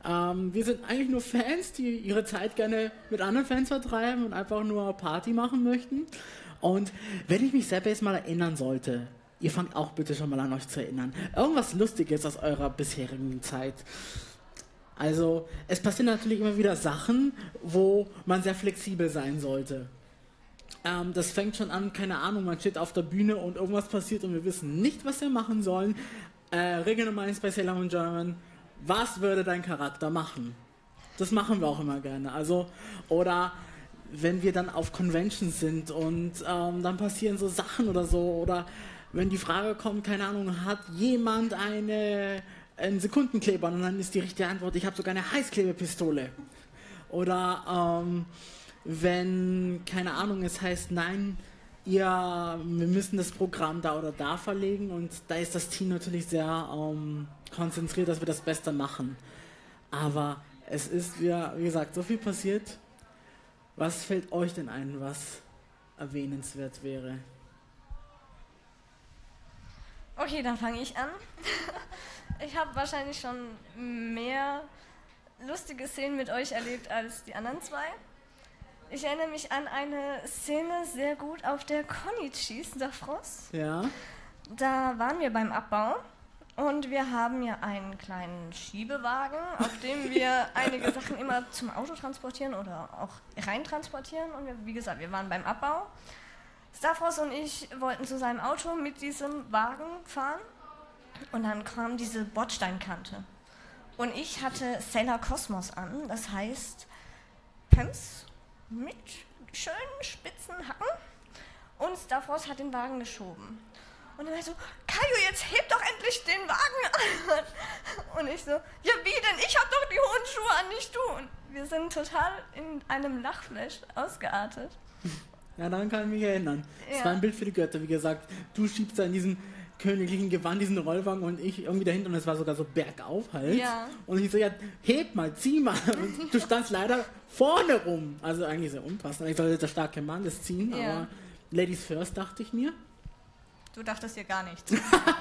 Ähm, wir sind eigentlich nur Fans, die ihre Zeit gerne mit anderen Fans vertreiben und einfach nur Party machen möchten. Und wenn ich mich selber jetzt mal erinnern sollte, ihr fangt auch bitte schon mal an, euch zu erinnern, irgendwas Lustiges aus eurer bisherigen Zeit. Also, es passieren natürlich immer wieder Sachen, wo man sehr flexibel sein sollte. Ähm, das fängt schon an, keine Ahnung, man steht auf der Bühne und irgendwas passiert und wir wissen nicht, was wir machen sollen. Äh, Regel Nummer eins bei Sailor Moon German, was würde dein Charakter machen? Das machen wir auch immer gerne. Also, oder wenn wir dann auf Conventions sind und ähm, dann passieren so Sachen oder so, oder wenn die Frage kommt, keine Ahnung, hat jemand eine, einen Sekundenkleber und dann ist die richtige Antwort, ich habe sogar eine Heißklebepistole. Oder ähm, wenn, keine Ahnung, es heißt, nein, ihr, wir müssen das Programm da oder da verlegen und da ist das Team natürlich sehr ähm, konzentriert, dass wir das Beste machen. Aber es ist, wie, wie gesagt, so viel passiert. Was fällt euch denn ein, was erwähnenswert wäre? Okay, dann fange ich an. Ich habe wahrscheinlich schon mehr lustige Szenen mit euch erlebt als die anderen zwei. Ich erinnere mich an eine Szene sehr gut auf der Konichis Safros. Ja. Da waren wir beim Abbau und wir haben ja einen kleinen Schiebewagen, auf dem wir einige Sachen immer zum Auto transportieren oder auch rein transportieren. Und wir, wie gesagt, wir waren beim Abbau. Stavros und ich wollten zu seinem Auto mit diesem Wagen fahren und dann kam diese Bordsteinkante. Und ich hatte Sailor Cosmos an, das heißt Pumps mit schönen spitzen Hacken und Stavros hat den Wagen geschoben. Und er war so, Kaio, jetzt heb doch endlich den Wagen an. Und ich so, ja wie denn, ich hab doch die hohen Schuhe an, nicht du. Und wir sind total in einem Lachflash ausgeartet. Ja, daran kann ich mich erinnern. Es Ja. war ein Bild für die Götter, wie gesagt. Du schiebst da in diesen königlichen Gewand, diesen Rollwagen und ich irgendwie dahinter und es war sogar so bergauf halt. Ja. Und ich so, ja, heb mal, zieh mal. Und du standst leider vorne rum. Also eigentlich sehr unpassend. Ich sollte der starke Mann das ziehen, Ja. aber Ladies first, dachte ich mir. Du dachtest dir gar nichts.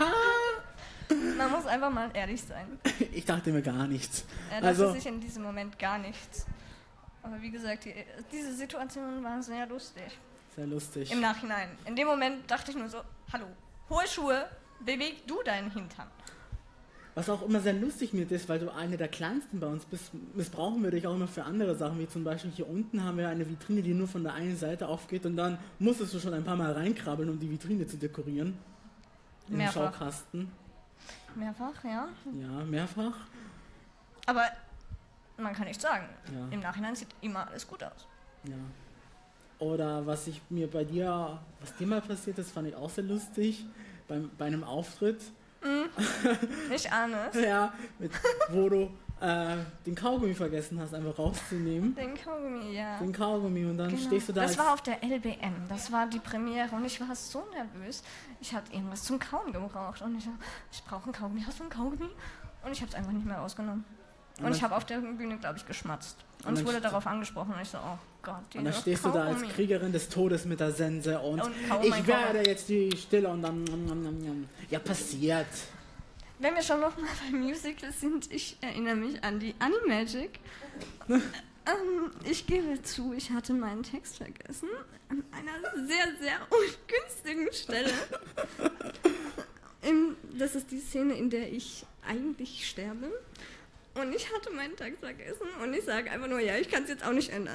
Man muss einfach mal ehrlich sein. Ich dachte mir gar nichts. Er dachte Also, sich in diesem Moment gar nichts. Aber wie gesagt, die, diese Situation war sehr lustig. sehr lustig. Im Nachhinein. In dem Moment dachte ich nur so, hallo, hohe Schuhe, beweg du deinen Hintern. Was auch immer sehr lustig mit ist, weil du eine der kleinsten bei uns bist, missbrauchen wir dich auch immer für andere Sachen, wie zum Beispiel hier unten haben wir eine Vitrine, die nur von der einen Seite aufgeht und dann musstest du schon ein paar Mal reinkrabbeln, um die Vitrine zu dekorieren. Im Mehrfach. Schaukasten. Mehrfach, ja. Ja, mehrfach. Aber man kann nicht sagen, Ja. im Nachhinein sieht immer alles gut aus. Ja. Oder was ich mir bei dir, was dir mal passiert ist, fand ich auch sehr lustig, beim, bei einem Auftritt. Nicht ahne. Ja, mit, wo du äh, den Kaugummi vergessen hast, einfach rauszunehmen. Den Kaugummi, ja. Den Kaugummi und dann Genau. stehst du da. Das als- war auf der L B M, das war die Premiere und ich war so nervös. Ich hatte irgendwas zum Kauen gebraucht und ich so, ich brauche einen Kaugummi, hast du einen Kaugummi? Und ich habe es einfach nicht mehr rausgenommen. Und Und ich dann- habe auf der Bühne, glaube ich, geschmatzt. Und Und ich dann wurde st- darauf angesprochen und ich so, oh Gott, Und dann dieser stehst du da als Kaugummi. Kriegerin des Todes mit der Sense und, Und kaum ich mein werde Kaugummi. jetzt die Stille und dann... nom, nom, nom, nom. Ja, passiert. Wenn wir schon noch mal beim Musical sind, ich erinnere mich an die Animagic. ähm, ich gebe zu, ich hatte meinen Text vergessen. An einer sehr, sehr ungünstigen Stelle. Im, das ist die Szene, in der ich eigentlich sterbe. Und ich hatte meinen Text vergessen und ich sage einfach nur, ja, ich kann es jetzt auch nicht ändern.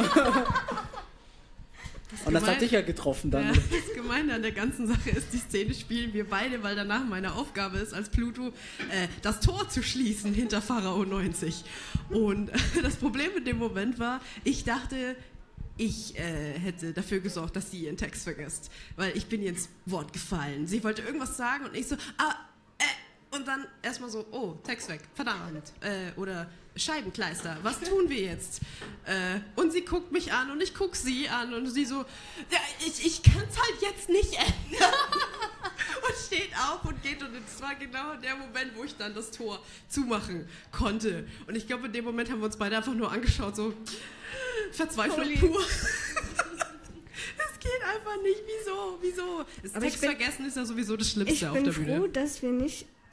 Und das hat gemein. dich ja getroffen dann. Ja, das Gemeine an der ganzen Sache ist, die Szene spielen wir beide, weil danach meine Aufgabe ist, als Pluto äh, das Tor zu schließen hinter Pharao neunzig. Und äh, das Problem in dem Moment war, ich dachte, ich äh, hätte dafür gesorgt, dass sie ihren Text vergisst. Weil ich bin ihr ins Wort gefallen. Sie wollte irgendwas sagen und ich so, ah, äh, und dann erstmal so, oh, Text weg, verdammt. Äh, oder Scheibenkleister, was tun wir jetzt? Äh, und sie guckt mich an und ich guck sie an und sie so, ja, ich, ich kann es halt jetzt nicht ändern. Und steht auf und geht und es war genau der Moment, wo ich dann das Tor zumachen konnte. Und ich glaube, in dem Moment haben wir uns beide einfach nur angeschaut, so Verzweiflung Holy. pur. Es geht einfach nicht, wieso, wieso? Das Aber ich Text bin- vergessen ist ja sowieso das Schlimmste Ich auf bin der Bühne. froh, dass wir nicht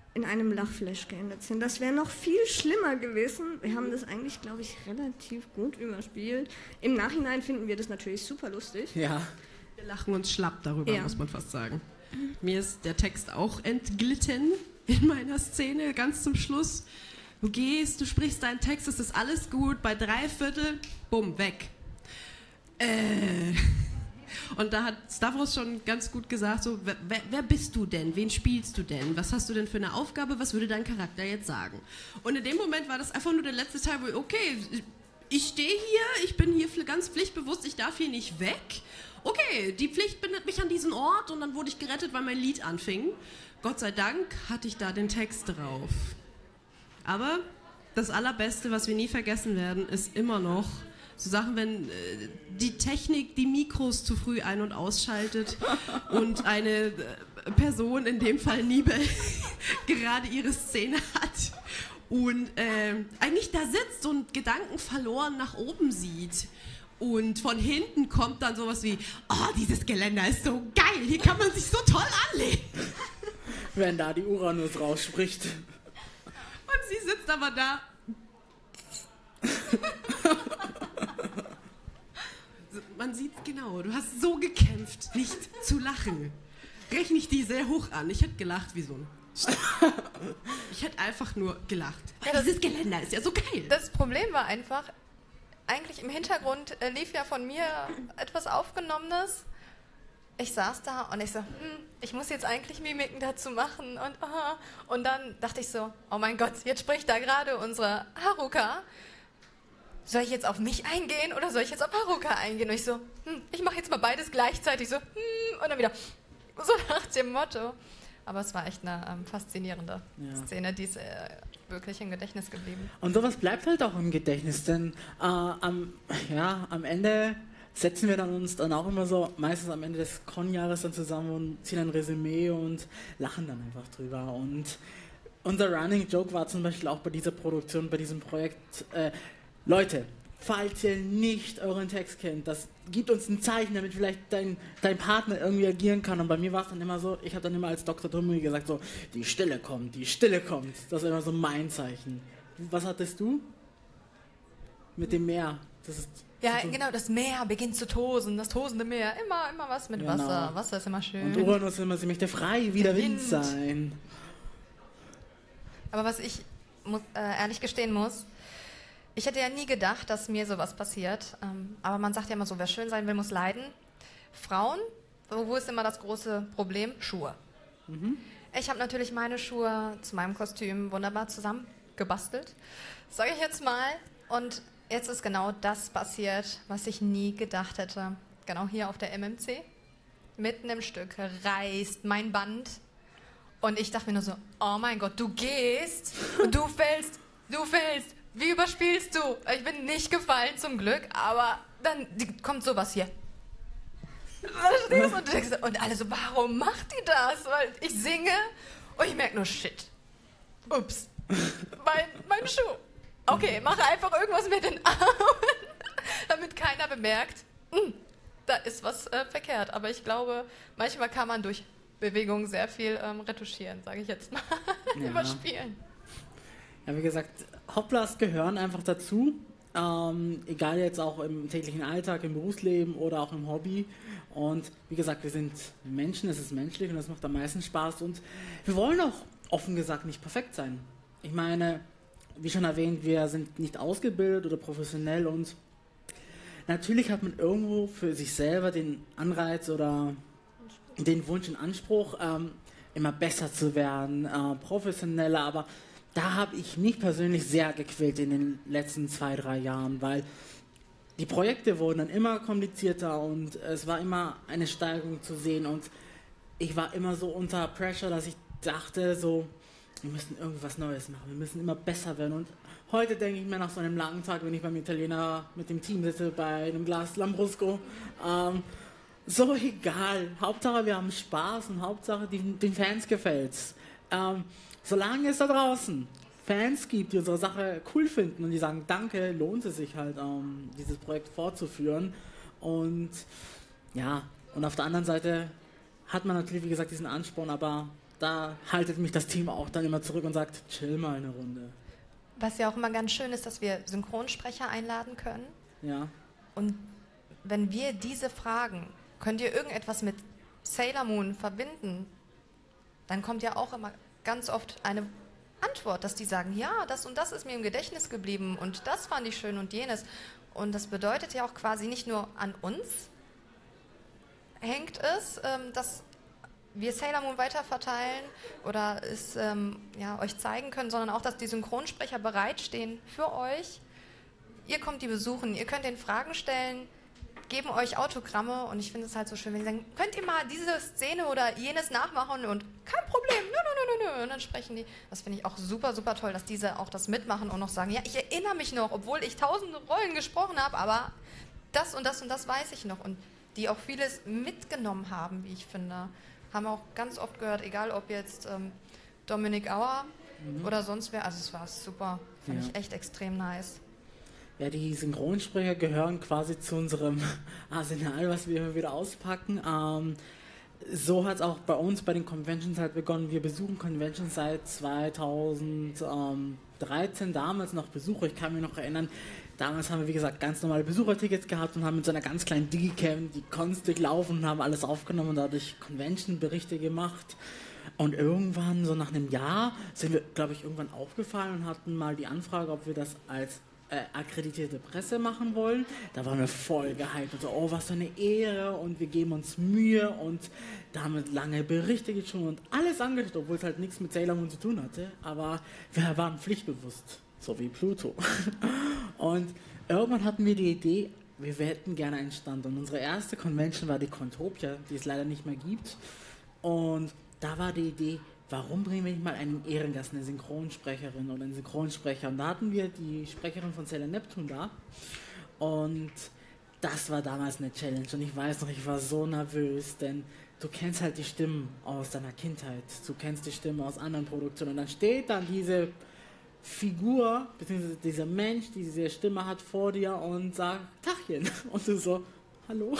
in einem Lachflash geendet sind. Das wäre noch viel schlimmer gewesen. Wir haben das eigentlich, glaube ich, relativ gut überspielt. Im Nachhinein finden wir das natürlich super lustig. Ja. Wir lachen uns schlapp darüber, Ja. muss man fast sagen. Mir ist der Text auch entglitten in meiner Szene, ganz zum Schluss. Du gehst, du sprichst deinen Text, es ist alles gut, bei drei Viertel, bumm, weg. Äh... Und da hat Stavros schon ganz gut gesagt, so, wer, wer bist du denn? Wen spielst du denn? Was hast du denn für eine Aufgabe? Was würde dein Charakter jetzt sagen? Und in dem Moment war das einfach nur der letzte Teil, wo ich, okay, ich stehe hier, ich bin hier ganz pflichtbewusst, ich darf hier nicht weg. Okay, die Pflicht bindet mich an diesen Ort und dann wurde ich gerettet, weil mein Lied anfing. Gott sei Dank hatte ich da den Text drauf. Aber das Allerbeste, was wir nie vergessen werden, ist immer noch so Sachen, wenn äh, die Technik die Mikros zu früh ein- und ausschaltet und eine äh, Person, in dem Fall Nibel, gerade ihre Szene hat und äh, eigentlich da sitzt und Gedanken verloren nach oben sieht. Und von hinten kommt dann sowas wie, oh, dieses Geländer ist so geil, hier kann man sich so toll anlegen. Wenn da die Uranus rausspricht. Und sie sitzt aber da. Man sieht genau, du hast so gekämpft, nicht zu lachen. Rechne ich die sehr hoch an. Ich hätte gelacht wie so ein... Ich hätte einfach nur gelacht. Ja, Dieses Geländer ist ja so geil. Das Problem war einfach, eigentlich im Hintergrund äh, lief ja von mir etwas Aufgenommenes. Ich saß da und ich so, hm, ich muss jetzt eigentlich Mimiken dazu machen. Und, aha. Und dann dachte ich so, oh mein Gott, jetzt spricht da gerade unsere Haruka. Soll ich jetzt auf mich eingehen oder soll ich jetzt auf Haruka eingehen? Und ich so, hm, ich mache jetzt mal beides gleichzeitig. So, hm, und dann wieder, so nach dem Motto. Aber es war echt eine ähm, faszinierende Ja. Szene, die ist äh, wirklich im Gedächtnis geblieben. Und sowas bleibt halt auch im Gedächtnis, denn äh, am, ja, am Ende setzen wir dann uns dann auch immer so, meistens am Ende des Con-Jahres dann zusammen und ziehen ein Resümee und lachen dann einfach drüber. Und unser Running Joke war zum Beispiel auch bei dieser Produktion, bei diesem Projekt, äh, Leute, falls ihr nicht euren Text kennt, das gibt uns ein Zeichen, damit vielleicht dein, dein Partner irgendwie agieren kann. Und bei mir war es dann immer so, ich habe dann immer als Doktor Tommy gesagt, so, die Stille kommt, die Stille kommt. Das war immer so mein Zeichen. Was hattest du? Mit dem Meer. Das ist Ja, so, genau, das Meer beginnt zu tosen, das tosende Meer. Immer, immer was mit Genau. Wasser. Wasser ist immer schön. Und Uranus immer, sie möchte frei wie der Wind Wind. sein. Aber was ich muss, äh, ehrlich gestehen muss, ich hätte ja nie gedacht, dass mir sowas passiert. Ähm, aber man sagt ja immer so, wer schön sein will, muss leiden. Frauen, wo wo ist immer das große Problem? Schuhe. Mhm. Ich habe natürlich meine Schuhe zu meinem Kostüm wunderbar zusammengebastelt, sage ich jetzt mal. Und jetzt ist genau das passiert, was ich nie gedacht hätte. Genau hier auf der M M C. Mitten im Stück reißt mein Band. Und ich dachte mir nur so, oh mein Gott, du gehst und du fällst, du fällst. Wie überspielst du? Ich bin nicht gefallen, zum Glück, aber dann kommt sowas hier. Verstehst du? Und, du denkst, und alle so, warum macht die das? Weil ich singe und ich merke nur, shit. Ups. Mein, mein Schuh. Okay, mache einfach irgendwas mit den Armen, damit keiner bemerkt, hm, da ist was äh, verkehrt. Aber ich glaube, manchmal kann man durch Bewegung sehr viel ähm, retuschieren, sage ich jetzt mal. Ja. Überspielen. Ja, wie gesagt, Hoplas gehören einfach dazu. Ähm, egal jetzt auch im täglichen Alltag, im Berufsleben oder auch im Hobby. Und wie gesagt, wir sind Menschen, es ist menschlich und das macht am meisten Spaß. Und wir wollen auch offen gesagt nicht perfekt sein. Ich meine, wie schon erwähnt, wir sind nicht ausgebildet oder professionell und natürlich hat man irgendwo für sich selber den Anreiz oder den Wunsch und Anspruch, ähm, immer besser zu werden, äh, professioneller, aber da habe ich mich persönlich sehr gequält in den letzten zwei, drei Jahren, weil die Projekte wurden dann immer komplizierter und es war immer eine Steigerung zu sehen und ich war immer so unter Pressure, dass ich dachte so, wir müssen irgendwas Neues machen, wir müssen immer besser werden und heute denke ich mir nach so einem langen Tag, wenn ich beim Italiener mit dem Team sitze, bei einem Glas Lambrusco, ähm, so egal, Hauptsache wir haben Spaß und Hauptsache die, den Fans gefällt's. Ähm, solange es da draußen Fans gibt, die unsere Sache cool finden und die sagen, danke, lohnt es sich halt, ähm, dieses Projekt fortzuführen. Und ja, und auf der anderen Seite hat man natürlich, wie gesagt, diesen Ansporn, aber da haltet mich das Team auch dann immer zurück und sagt, chill mal eine Runde. Was ja auch immer ganz schön ist, dass wir Synchronsprecher einladen können. Ja. Und wenn wir diese fragen, könnt ihr irgendetwas mit Sailor Moon verbinden, dann kommt ja auch immer ganz oft eine Antwort, dass die sagen, ja, das und das ist mir im Gedächtnis geblieben und das fand ich schön und jenes. Und das bedeutet ja auch quasi nicht nur an uns hängt es, ähm, dass wir Sailor Moon weiterverteilen oder es ähm, ja, euch zeigen können, sondern auch, dass die Synchronsprecher bereitstehen für euch. Ihr kommt die besuchen, ihr könnt den Fragen stellen, geben euch Autogramme und ich finde es halt so schön, wenn die sagen, könnt ihr mal diese Szene oder jenes nachmachen und kein Problem, nö, nö, nö, nö, und dann sprechen die. Das finde ich auch super, super toll, dass diese auch das mitmachen und noch sagen, ja, ich erinnere mich noch, obwohl ich tausende Rollen gesprochen habe, aber das und das und das weiß ich noch und die auch vieles mitgenommen haben, wie ich finde. Haben auch ganz oft gehört, egal ob jetzt ähm, Dominik Auer mhm. oder sonst wer, also es war super, fand ja. ich echt extrem nice. Ja, die Synchronsprecher gehören quasi zu unserem Arsenal, was wir immer wieder auspacken. Ähm, so hat es auch bei uns bei den Conventions halt begonnen. Wir besuchen Conventions seit zweitausenddreizehn, damals noch Besucher. Ich kann mich noch erinnern, damals haben wir, wie gesagt, ganz normale Besuchertickets gehabt und haben mit so einer ganz kleinen Digicam, die konnte durchlaufen und haben alles aufgenommen und dadurch Convention-Berichte gemacht. Und irgendwann, so nach einem Jahr, sind wir, glaube ich, irgendwann aufgefallen und hatten mal die Anfrage, ob wir das als Äh, akkreditierte Presse machen wollen. Da waren wir voll gehypt und so, oh, was für eine Ehre und wir geben uns Mühe und damit lange Berichte geschrieben und alles angestellt, obwohl es halt nichts mit Sailor Moon zu tun hatte, aber wir waren pflichtbewusst, so wie Pluto. Und irgendwann hatten wir die Idee, wir hätten gerne einen Stand und unsere erste Convention war die Contopia, die es leider nicht mehr gibt und da war die Idee, warum bringen wir nicht mal einen Ehrengast, eine Synchronsprecherin oder einen Synchronsprecher? Und da hatten wir die Sprecherin von Sailor Neptune da. Und das war damals eine Challenge. Und ich weiß noch, ich war so nervös, denn du kennst halt die Stimmen aus deiner Kindheit. Du kennst die Stimmen aus anderen Produktionen. Und dann steht dann diese Figur, beziehungsweise dieser Mensch, die diese Stimme hat vor dir und sagt, Tachchen. Und du so, hallo?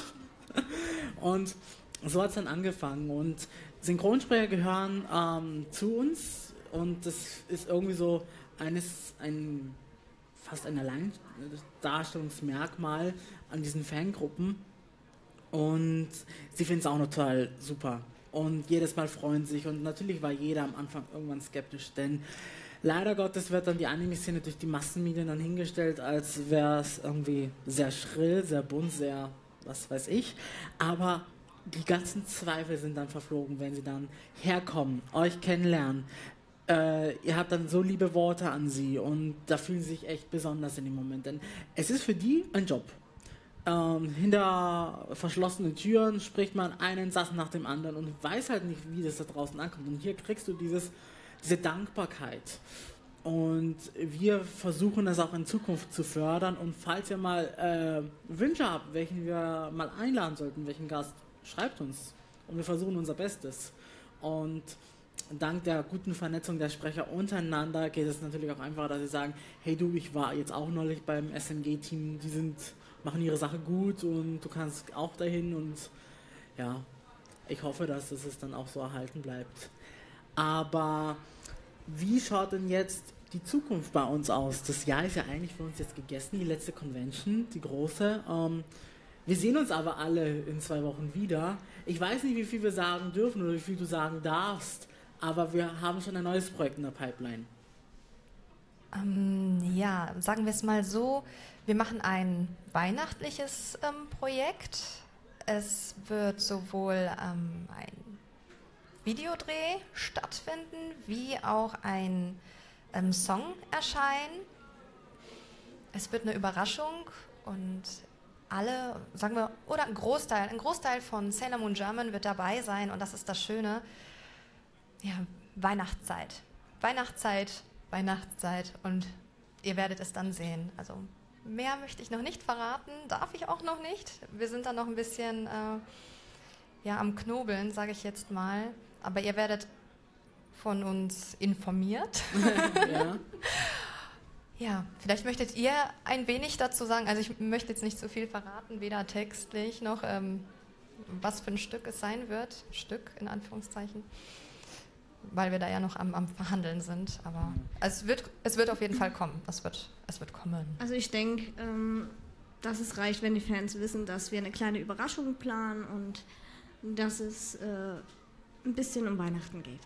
Und so hat es dann angefangen. Und Synchronsprecher gehören ähm, zu uns und das ist irgendwie so eines, ein, fast ein Alleindarstellungsmerkmal an diesen Fangruppen und sie finden es auch noch total super und jedes Mal freuen sich und natürlich war jeder am Anfang irgendwann skeptisch, denn leider Gottes wird dann die Anime-Szene durch die Massenmedien dann hingestellt, als wäre es irgendwie sehr schrill, sehr bunt, sehr was weiß ich, aber die ganzen Zweifel sind dann verflogen, wenn sie dann herkommen, euch kennenlernen. Äh, ihr habt dann so liebe Worte an sie und da fühlen sie sich echt besonders in dem Moment. Denn es ist für die ein Job. Ähm, hinter verschlossenen Türen spricht man einen Satz nach dem anderen und weiß halt nicht, wie das da draußen ankommt. Und hier kriegst du dieses, diese Dankbarkeit. Und wir versuchen das auch in Zukunft zu fördern. Und falls ihr mal äh, Wünsche habt, welchen wir mal einladen sollten, welchen Gast, schreibt uns und wir versuchen unser Bestes. Und dank der guten Vernetzung der Sprecher untereinander geht es natürlich auch einfacher, dass sie sagen, hey du, ich war jetzt auch neulich beim S M G-Team, die sind, machen ihre Sache gut und du kannst auch dahin und ja, ich hoffe, dass es dann auch so erhalten bleibt. Aber wie schaut denn jetzt die Zukunft bei uns aus? Das Jahr ist ja eigentlich für uns jetzt gegessen, die letzte Convention, die große. Ähm, Wir sehen uns aber alle in zwei Wochen wieder. Ich weiß nicht, wie viel wir sagen dürfen oder wie viel du sagen darfst, aber wir haben schon ein neues Projekt in der Pipeline. Ähm, ja, sagen wir es mal so, wir machen ein weihnachtliches ähm, Projekt. Es wird sowohl ähm, ein Videodreh stattfinden, wie auch ein ähm, Song erscheinen. Es wird eine Überraschung und alle, sagen wir, oder ein Großteil, ein Großteil von Sailor Moon German wird dabei sein und das ist das Schöne. Ja, Weihnachtszeit. Weihnachtszeit, Weihnachtszeit und ihr werdet es dann sehen. Also mehr möchte ich noch nicht verraten, darf ich auch noch nicht. Wir sind da noch ein bisschen äh, ja, am Knobeln, sage ich jetzt mal. Aber ihr werdet von uns informiert. Ja. Ja, vielleicht möchtet ihr ein wenig dazu sagen, also ich möchte jetzt nicht so viel verraten, weder textlich noch, ähm, was für ein Stück es sein wird, Stück in Anführungszeichen. weil wir da ja noch am, am Verhandeln sind. Aber es wird, es wird auf jeden Fall kommen. Es wird, es wird kommen. Also ich denke, ähm, dass es reicht, wenn die Fans wissen, dass wir eine kleine Überraschung planen und dass es äh, ein bisschen um Weihnachten geht.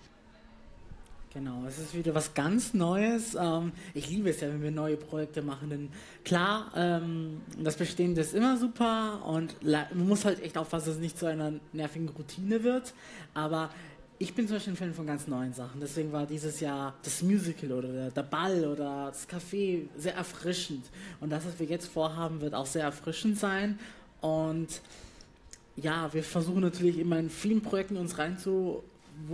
Genau, es ist wieder was ganz Neues. Ähm, ich liebe es ja, wenn wir neue Projekte machen, denn klar, ähm, das Bestehende ist immer super und man muss halt echt aufpassen, dass es nicht zu einer nervigen Routine wird, aber ich bin zum Beispiel ein Fan von ganz neuen Sachen, deswegen war dieses Jahr das Musical oder der, der Ball oder das Café sehr erfrischend und das, was wir jetzt vorhaben, wird auch sehr erfrischend sein und ja, wir versuchen natürlich immer in vielen Projekten uns reinzuwursteln,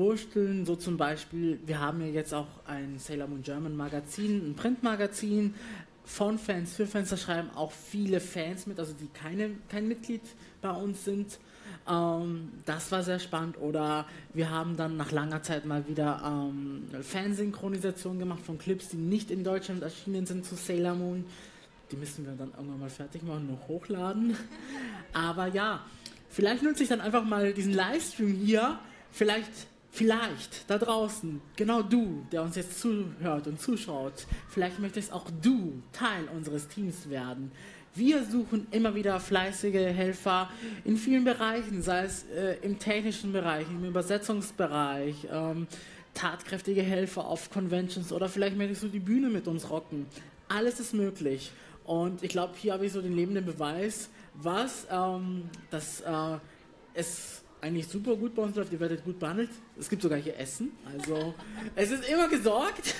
so zum Beispiel, wir haben ja jetzt auch ein Sailor Moon German Magazin, ein Printmagazin von Fans, für Fans, da schreiben auch viele Fans mit, also die keine, kein Mitglied bei uns sind. Ähm, das war sehr spannend. Oder wir haben dann nach langer Zeit mal wieder ähm, Fansynchronisation gemacht von Clips, die nicht in Deutschland erschienen sind zu Sailor Moon. Die müssen wir dann irgendwann mal fertig machen und noch hochladen. Aber ja, vielleicht nutze ich dann einfach mal diesen Livestream hier, vielleicht, vielleicht da draußen, genau du, der uns jetzt zuhört und zuschaut, vielleicht möchtest auch du Teil unseres Teams werden. Wir suchen immer wieder fleißige Helfer in vielen Bereichen, sei es äh, im technischen Bereich, im Übersetzungsbereich, ähm, tatkräftige Helfer auf Conventions oder vielleicht möchtest du die Bühne mit uns rocken. Alles ist möglich. Und ich glaube, hier habe ich so den lebenden Beweis, was, ähm, dass äh, es eigentlich super gut bei uns läuft, ihr werdet gut behandelt. Es gibt sogar hier Essen, also es ist immer gesorgt.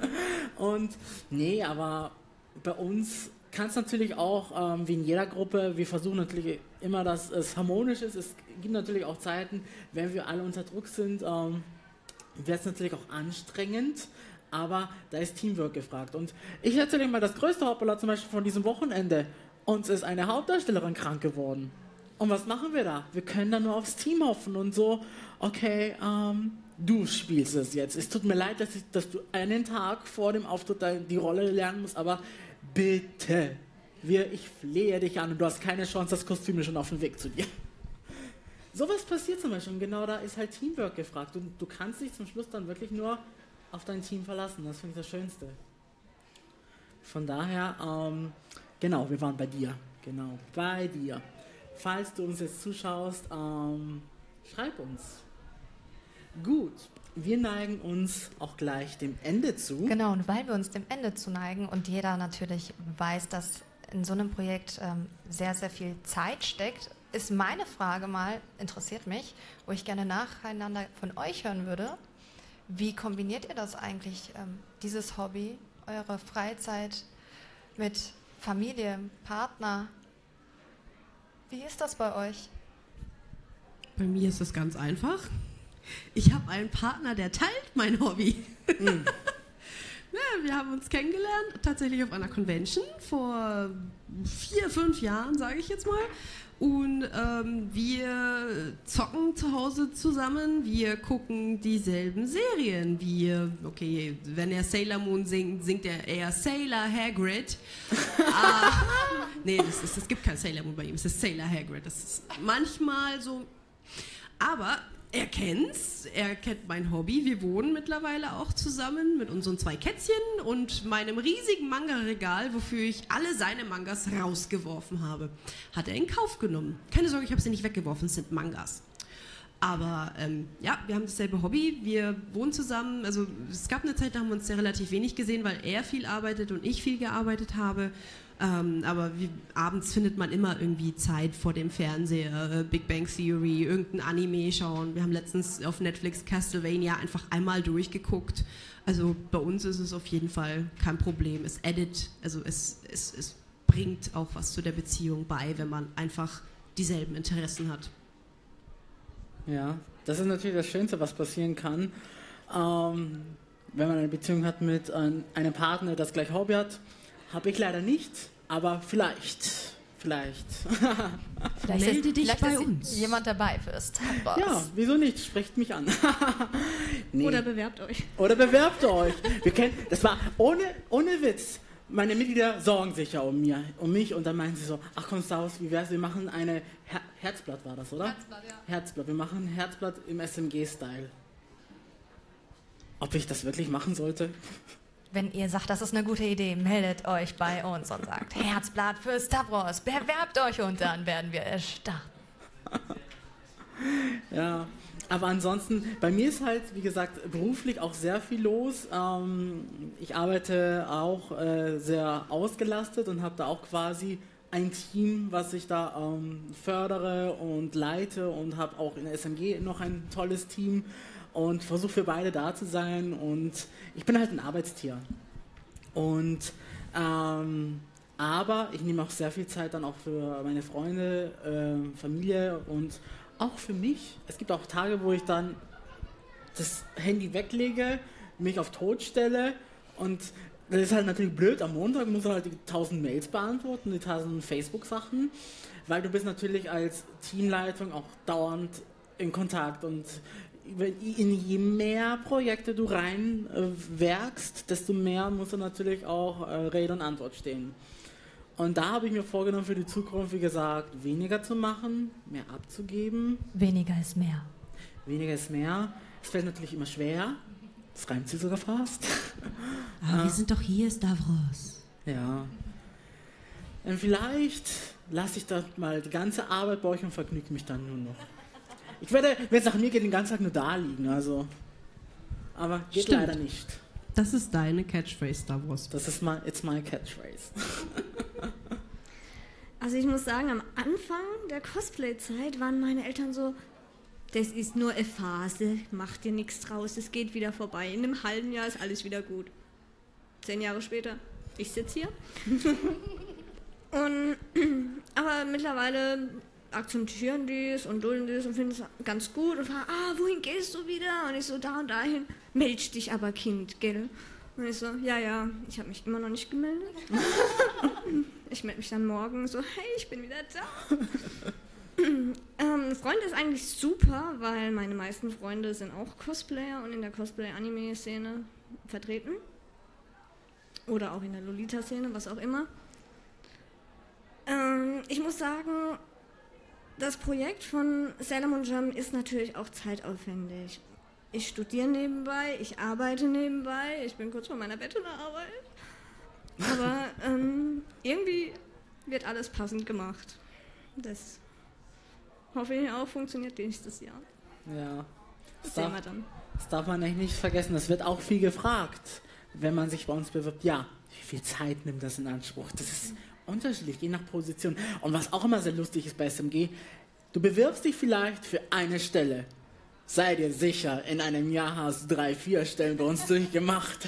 Und nee, aber bei uns kann es natürlich auch, ähm, wie in jeder Gruppe, wir versuchen natürlich immer, dass es harmonisch ist. Es gibt natürlich auch Zeiten, wenn wir alle unter Druck sind, ähm, wird es natürlich auch anstrengend, aber da ist Teamwork gefragt. Und ich erzähle euch mal das größte Hoppala zum Beispiel von diesem Wochenende. Uns ist eine Hauptdarstellerin krank geworden. Und was machen wir da? Wir können da nur aufs Team hoffen und so, okay, ähm, du spielst es jetzt. Es tut mir leid, dass, ich, dass du einen Tag vor dem Auftritt die Rolle lernen musst, aber bitte, wir, ich flehe dich an und du hast keine Chance, das Kostüm ist schon auf dem Weg zu dir. Sowas passiert zum Beispiel und genau da ist halt Teamwork gefragt und du kannst dich zum Schluss dann wirklich nur auf dein Team verlassen, das finde ich das Schönste. Von daher, ähm, genau, wir waren bei dir, genau, bei dir. Falls du uns jetzt zuschaust, ähm, schreib uns. Gut, wir neigen uns auch gleich dem Ende zu. Genau, und weil wir uns dem Ende zuneigen und jeder natürlich weiß, dass in so einem Projekt ähm, sehr, sehr viel Zeit steckt, ist meine Frage mal, interessiert mich, wo ich gerne nacheinander von euch hören würde, wie kombiniert ihr das eigentlich, ähm, dieses Hobby, eure Freizeit mit Familie, Partner? Wie ist das bei euch? Bei mir ist das ganz einfach. Ich habe einen Partner, der teilt mein Hobby. Mhm. Ja, wir haben uns kennengelernt, tatsächlich auf einer Convention vor vier, fünf Jahren, sage ich jetzt mal. Und ähm, wir zocken zu Hause zusammen, wir gucken dieselben Serien. Wir, okay, wenn er Sailor Moon singt, singt er eher Sailor Hagrid. ah, nee, das, ist, das gibt kein Sailor Moon bei ihm, es ist Sailor Hagrid. Das ist manchmal so, aber er kennt's, er kennt mein Hobby. Wir wohnen mittlerweile auch zusammen mit unseren zwei Kätzchen und meinem riesigen Manga-Regal, wofür ich alle seine Mangas rausgeworfen habe. Hat er in Kauf genommen. Keine Sorge, ich habe sie nicht weggeworfen, es sind Mangas. Aber ähm, ja, wir haben dasselbe Hobby, wir wohnen zusammen. Also es gab eine Zeit, da haben wir uns ja relativ wenig gesehen, weil er viel arbeitet und ich viel gearbeitet habe. Ähm, aber wie, abends findet man immer irgendwie Zeit vor dem Fernseher, äh, Big Bang Theory, irgendein Anime schauen. Wir haben letztens auf Netflix Castlevania einfach einmal durchgeguckt. Also bei uns ist es auf jeden Fall kein Problem. Es edit, also es, es, es bringt auch was zu der Beziehung bei, wenn man einfach dieselben Interessen hat. Ja, das ist natürlich das Schönste, was passieren kann, ähm, wenn man eine Beziehung hat mit ein, einem Partner, der das gleiche Hobby hat. Habe ich leider nicht, aber vielleicht, vielleicht. Vielleicht Melde ist, dich vielleicht bei ist uns. Jemand dabei fürs Tabboss. Ja, wieso nicht? Sprecht mich an. Nee. Oder bewerbt euch. Oder bewerbt euch. Wir kennen, das war ohne, ohne Witz. Meine Mitglieder sorgen sich ja um, mir, um mich und dann meinen sie so, ach komm Star Wars, wie wär's, wir machen eine, Her- Herzblatt war das, oder? Herzblatt, ja. Herzblatt, wir machen ein Herzblatt im S M G-Style. ob ich das wirklich machen sollte. Wenn ihr sagt, das ist eine gute Idee, meldet euch bei uns und sagt, Herzblatt für Stavros, bewerbt euch und dann werden wir es starten. Ja, aber ansonsten, bei mir ist halt, wie gesagt, beruflich auch sehr viel los. Ähm, ich arbeite auch äh, sehr ausgelastet und habe da auch quasi ein Team, was ich da ähm, fördere und leite und habe auch in der S M G noch ein tolles Team und versuche für beide da zu sein und ich bin halt ein Arbeitstier. Und ähm, aber ich nehme auch sehr viel Zeit dann auch für meine Freunde, äh, Familie und auch für mich. Es gibt auch Tage, wo ich dann das Handy weglege, mich auf Tot stelle und das ist halt natürlich blöd. Am Montag muss er halt die tausend Mails beantworten, die tausend Facebook-Sachen, weil du bist natürlich als Teamleitung auch dauernd in Kontakt und in je mehr Projekte du reinwerkst, desto mehr muss er natürlich auch äh, Rede und Antwort stehen. Und da habe ich mir vorgenommen für die Zukunft, wie gesagt, weniger zu machen, mehr abzugeben. Weniger ist mehr. Weniger ist mehr. Es fällt natürlich immer schwer. Das reimt sich sogar fast. Aber wir sind doch hier, Stavros. Ja. Und vielleicht lasse ich da mal die ganze Arbeit bei euch und vergnüge mich dann nur noch. Ich werde, wenn es nach mir geht, den ganzen Tag nur da liegen, also. Aber geht Stimmt. leider nicht. Das ist deine Catchphrase, Stavros. Das ist my, it's my catchphrase. Also ich muss sagen, am Anfang der Cosplay-Zeit waren meine Eltern so, das ist nur eine Phase, mach dir nichts draus, es geht wieder vorbei. In einem halben Jahr ist alles wieder gut. Zehn Jahre später, ich sitze hier. und, aber mittlerweile akzeptieren die es und dulden die es und finden es ganz gut und fragen, ah, wohin gehst du wieder? Und ich so, da und dahin. Meld dich aber, Kind, gell? Und ich so, ja, ja, ich habe mich immer noch nicht gemeldet. Ich melde mich dann morgen so, hey, ich bin wieder da. ähm, Freunde ist eigentlich super, weil meine meisten Freunde sind auch Cosplayer und in der Cosplay-Anime-Szene vertreten. Oder auch in der Lolita-Szene, was auch immer. Ähm, ich muss sagen, das Projekt von Sailor Moon Jump ist natürlich auch zeitaufwendig. Ich studiere nebenbei, ich arbeite nebenbei, ich bin kurz vor meiner Bachelorarbeit. Aber ähm, irgendwie wird alles passend gemacht. Das hoffe ich auch funktioniert nächstes Jahr. Ja. Das sehen wir dann. Das darf man echt nicht vergessen. Das wird auch viel gefragt, wenn man sich bei uns bewirbt. Ja, wie viel Zeit nimmt das in Anspruch? Das ist unterschiedlich, je nach Position. Und was auch immer sehr lustig ist bei S M G, du bewirbst dich vielleicht für eine Stelle. Sei dir sicher, in einem Jahr hast du drei, vier Stellen bei uns durchgemacht.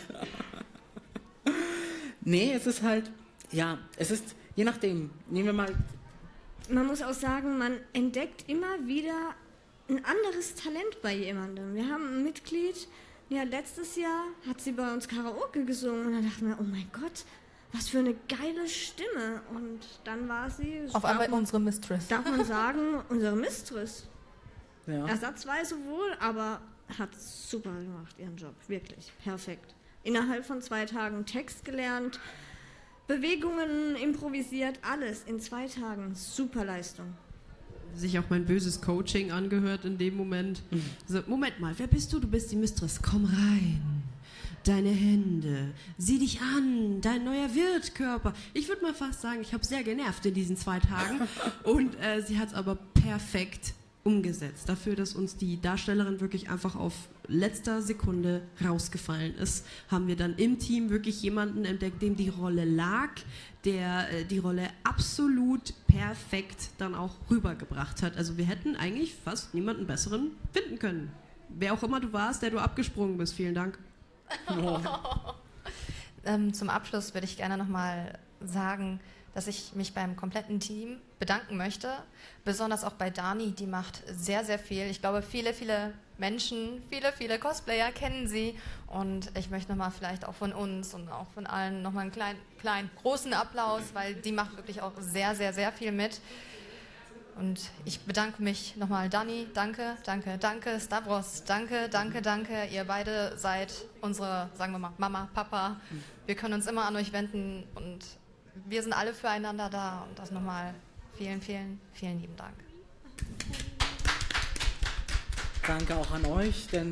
Nee, es ist halt, ja, es ist, je nachdem, nehmen wir mal... Man muss auch sagen, man entdeckt immer wieder ein anderes Talent bei jemandem. Wir haben ein Mitglied, ja, letztes Jahr hat sie bei uns Karaoke gesungen und dann dachten wir, oh mein Gott, was für eine geile Stimme. Und dann war sie... Auf einmal unsere Mistress. Darf man sagen, unsere Mistress. Ja. Ersatzweise wohl, aber hat super gemacht, ihren Job. Wirklich, perfekt. Innerhalb von zwei Tagen Text gelernt, Bewegungen improvisiert, alles in zwei Tagen. Super Leistung. Sich auch mein böses Coaching angehört in dem Moment. So, Moment mal, wer bist du? Du bist die Mistress. Komm rein. Deine Hände. Sieh dich an. Dein neuer Wirtkörper. Ich würde mal fast sagen, ich habe sehr genervt in diesen zwei Tagen. Und äh, sie hat es aber perfekt umgesetzt. Dafür, dass uns die Darstellerin wirklich einfach auf letzter Sekunde rausgefallen ist, haben wir dann im Team wirklich jemanden entdeckt, dem die Rolle lag, der äh, die Rolle absolut perfekt dann auch rübergebracht hat. Also wir hätten eigentlich fast niemanden besseren finden können. Wer auch immer du warst, der du abgesprungen bist. Vielen Dank. Oh. ähm, zum Abschluss würde ich gerne nochmal sagen, dass ich mich beim kompletten Team bedanken möchte, besonders auch bei Dani, die macht sehr, sehr viel. Ich glaube, viele, viele Menschen, viele, viele Cosplayer kennen sie und ich möchte nochmal vielleicht auch von uns und auch von allen nochmal einen kleinen, kleinen, großen Applaus, weil die macht wirklich auch sehr, sehr, sehr viel mit. Und ich bedanke mich nochmal, Dani, danke, danke, danke, Stavros, danke, danke, danke. Ihr beide seid unsere, sagen wir mal, Mama, Papa. Wir können uns immer an euch wenden und wir sind alle füreinander da und das nochmal vielen, vielen, vielen lieben Dank. Danke auch an euch, denn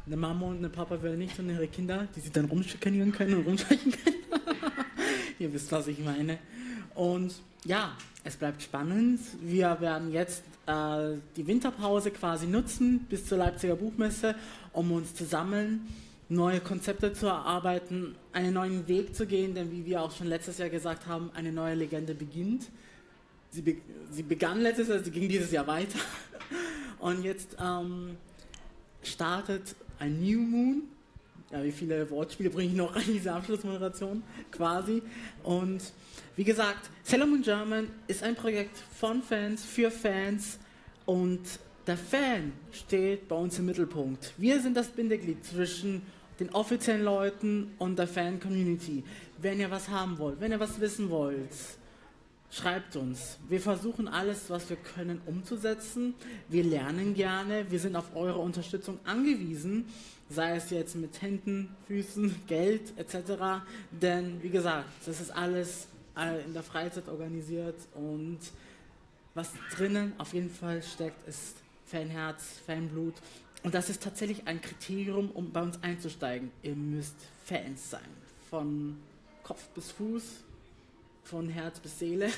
eine Mama und eine Papa will nicht und ihre Kinder, die sie dann rumschikanieren können und rumschleichen können. Ihr wisst, was ich meine. Und ja, es bleibt spannend. Wir werden jetzt äh, die Winterpause quasi nutzen bis zur Leipziger Buchmesse, um uns zu sammeln, neue Konzepte zu erarbeiten, einen neuen Weg zu gehen, denn wie wir auch schon letztes Jahr gesagt haben, eine neue Legende beginnt. Sie, be sie begann letztes Jahr, sie ging dieses Jahr weiter. Und jetzt ähm, startet ein New Moon. Ja, wie viele Wortspiele bringe ich noch an diese Abschlussmoderation quasi. Und wie gesagt, Sailor Moon German ist ein Projekt von Fans, für Fans und der Fan steht bei uns im Mittelpunkt. Wir sind das Bindeglied zwischen den offiziellen Leuten und der Fan-Community. Wenn ihr was haben wollt, wenn ihr was wissen wollt, schreibt uns. Wir versuchen alles, was wir können, umzusetzen. Wir lernen gerne. Wir sind auf eure Unterstützung angewiesen, sei es jetzt mit Händen, Füßen, Geld et cetera. Denn wie gesagt, das ist alles in der Freizeit organisiert und was drinnen auf jeden Fall steckt, ist Fanherz, Fanblut. Und das ist tatsächlich ein Kriterium, um bei uns einzusteigen. Ihr müsst Fans sein. Von Kopf bis Fuß, von Herz bis Seele.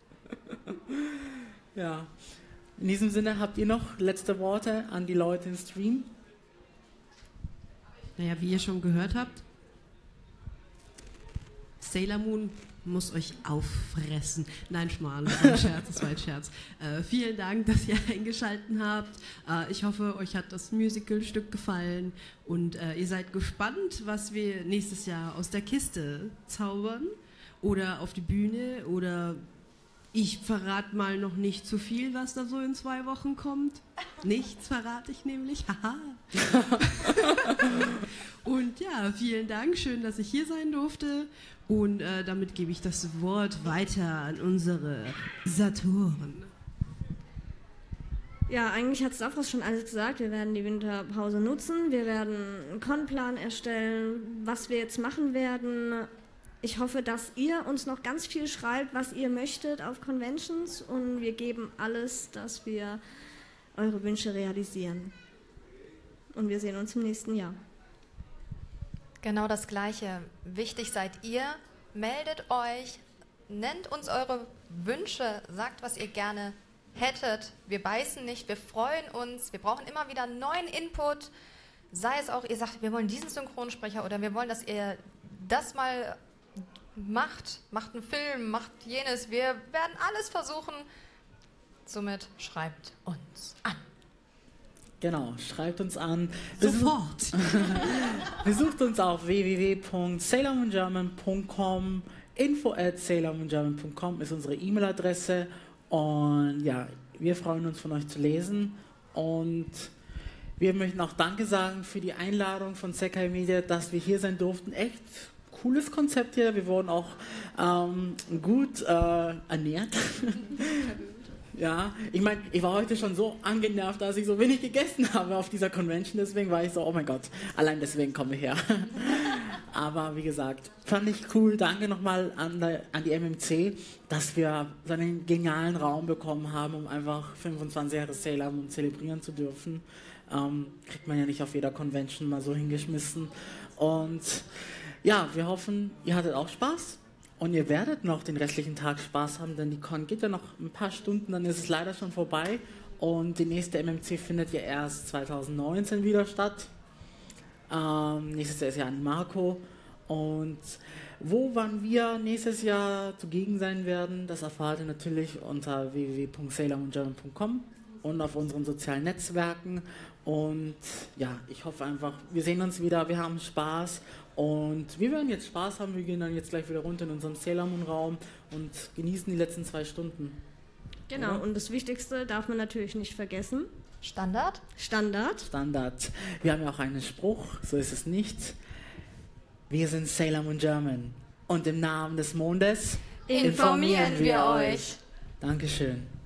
Ja. In diesem Sinne, habt ihr noch letzte Worte an die Leute im Stream? Naja, wie ihr schon gehört habt, Sailor Moon muss euch auffressen. Nein, Schmarrn, das war ein Scherz, das war ein Scherz. Äh, vielen Dank, dass ihr eingeschaltet habt. Äh, ich hoffe, euch hat das Musical-Stück gefallen und äh, ihr seid gespannt, was wir nächstes Jahr aus der Kiste zaubern oder auf die Bühne oder ich verrate mal noch nicht zu viel, was da so in zwei Wochen kommt. Nichts verrate ich nämlich. Haha. Und ja, vielen Dank, schön, dass ich hier sein durfte. Und äh, damit gebe ich das Wort weiter an unsere Satoren. Ja, eigentlich hat Stavros schon alles gesagt. Wir werden die Winterpause nutzen. Wir werden einen Con-Plan erstellen, was wir jetzt machen werden. Ich hoffe, dass ihr uns noch ganz viel schreibt, was ihr möchtet auf Conventions. Und wir geben alles, dass wir eure Wünsche realisieren. Und wir sehen uns im nächsten Jahr. Genau das Gleiche. Wichtig seid ihr. Meldet euch, nennt uns eure Wünsche, sagt, was ihr gerne hättet. Wir beißen nicht, wir freuen uns. Wir brauchen immer wieder neuen Input. Sei es auch, ihr sagt, wir wollen diesen Synchronsprecher oder wir wollen, dass ihr das mal macht. Macht einen Film, macht jenes. Wir werden alles versuchen. Somit schreibt uns an. Genau, schreibt uns an. Sofort! Besucht uns auf w w w punkt sailor moon german punkt com. info at sailor moon german punkt com ist unsere E-Mail-Adresse. Und ja, wir freuen uns, von euch zu lesen. Und wir möchten auch Danke sagen für die Einladung von Sekai Media, dass wir hier sein durften. Echt cooles Konzept hier. Wir wurden auch ähm, gut äh, ernährt. Ja, ich meine, ich war heute schon so angenervt, dass ich so wenig gegessen habe auf dieser Convention, deswegen war ich so, oh mein Gott, allein deswegen kommen wir her. Aber wie gesagt, fand ich cool, danke nochmal an, an die M M C, dass wir so einen genialen Raum bekommen haben, um einfach fünfundzwanzig Jahre Sailor Moon zelebrieren zu dürfen. Ähm, kriegt man ja nicht auf jeder Convention mal so hingeschmissen. Und ja, wir hoffen, ihr hattet auch Spaß. Und ihr werdet noch den restlichen Tag Spaß haben, denn die Con geht ja noch ein paar Stunden, dann ist es leider schon vorbei. Und die nächste M M C findet ja erst zwanzig neunzehn wieder statt. Ähm, nächstes Jahr ist ja an Marco. Und wo, wann wir nächstes Jahr zugegen sein werden, das erfahrt ihr natürlich unter w w w punkt sailor moon german punkt com und auf unseren sozialen Netzwerken. Und ja, ich hoffe einfach, wir sehen uns wieder, wir haben Spaß. Und wir werden jetzt Spaß haben, wir gehen dann jetzt gleich wieder runter in unseren Sailor Moon Raum und genießen die letzten zwei Stunden. Genau, oder? Und das Wichtigste darf man natürlich nicht vergessen. Standard? Standard. Standard. Wir haben ja auch einen Spruch, so ist es nicht. Wir sind Sailor Moon German und im Namen des Mondes informieren wir euch. Dankeschön.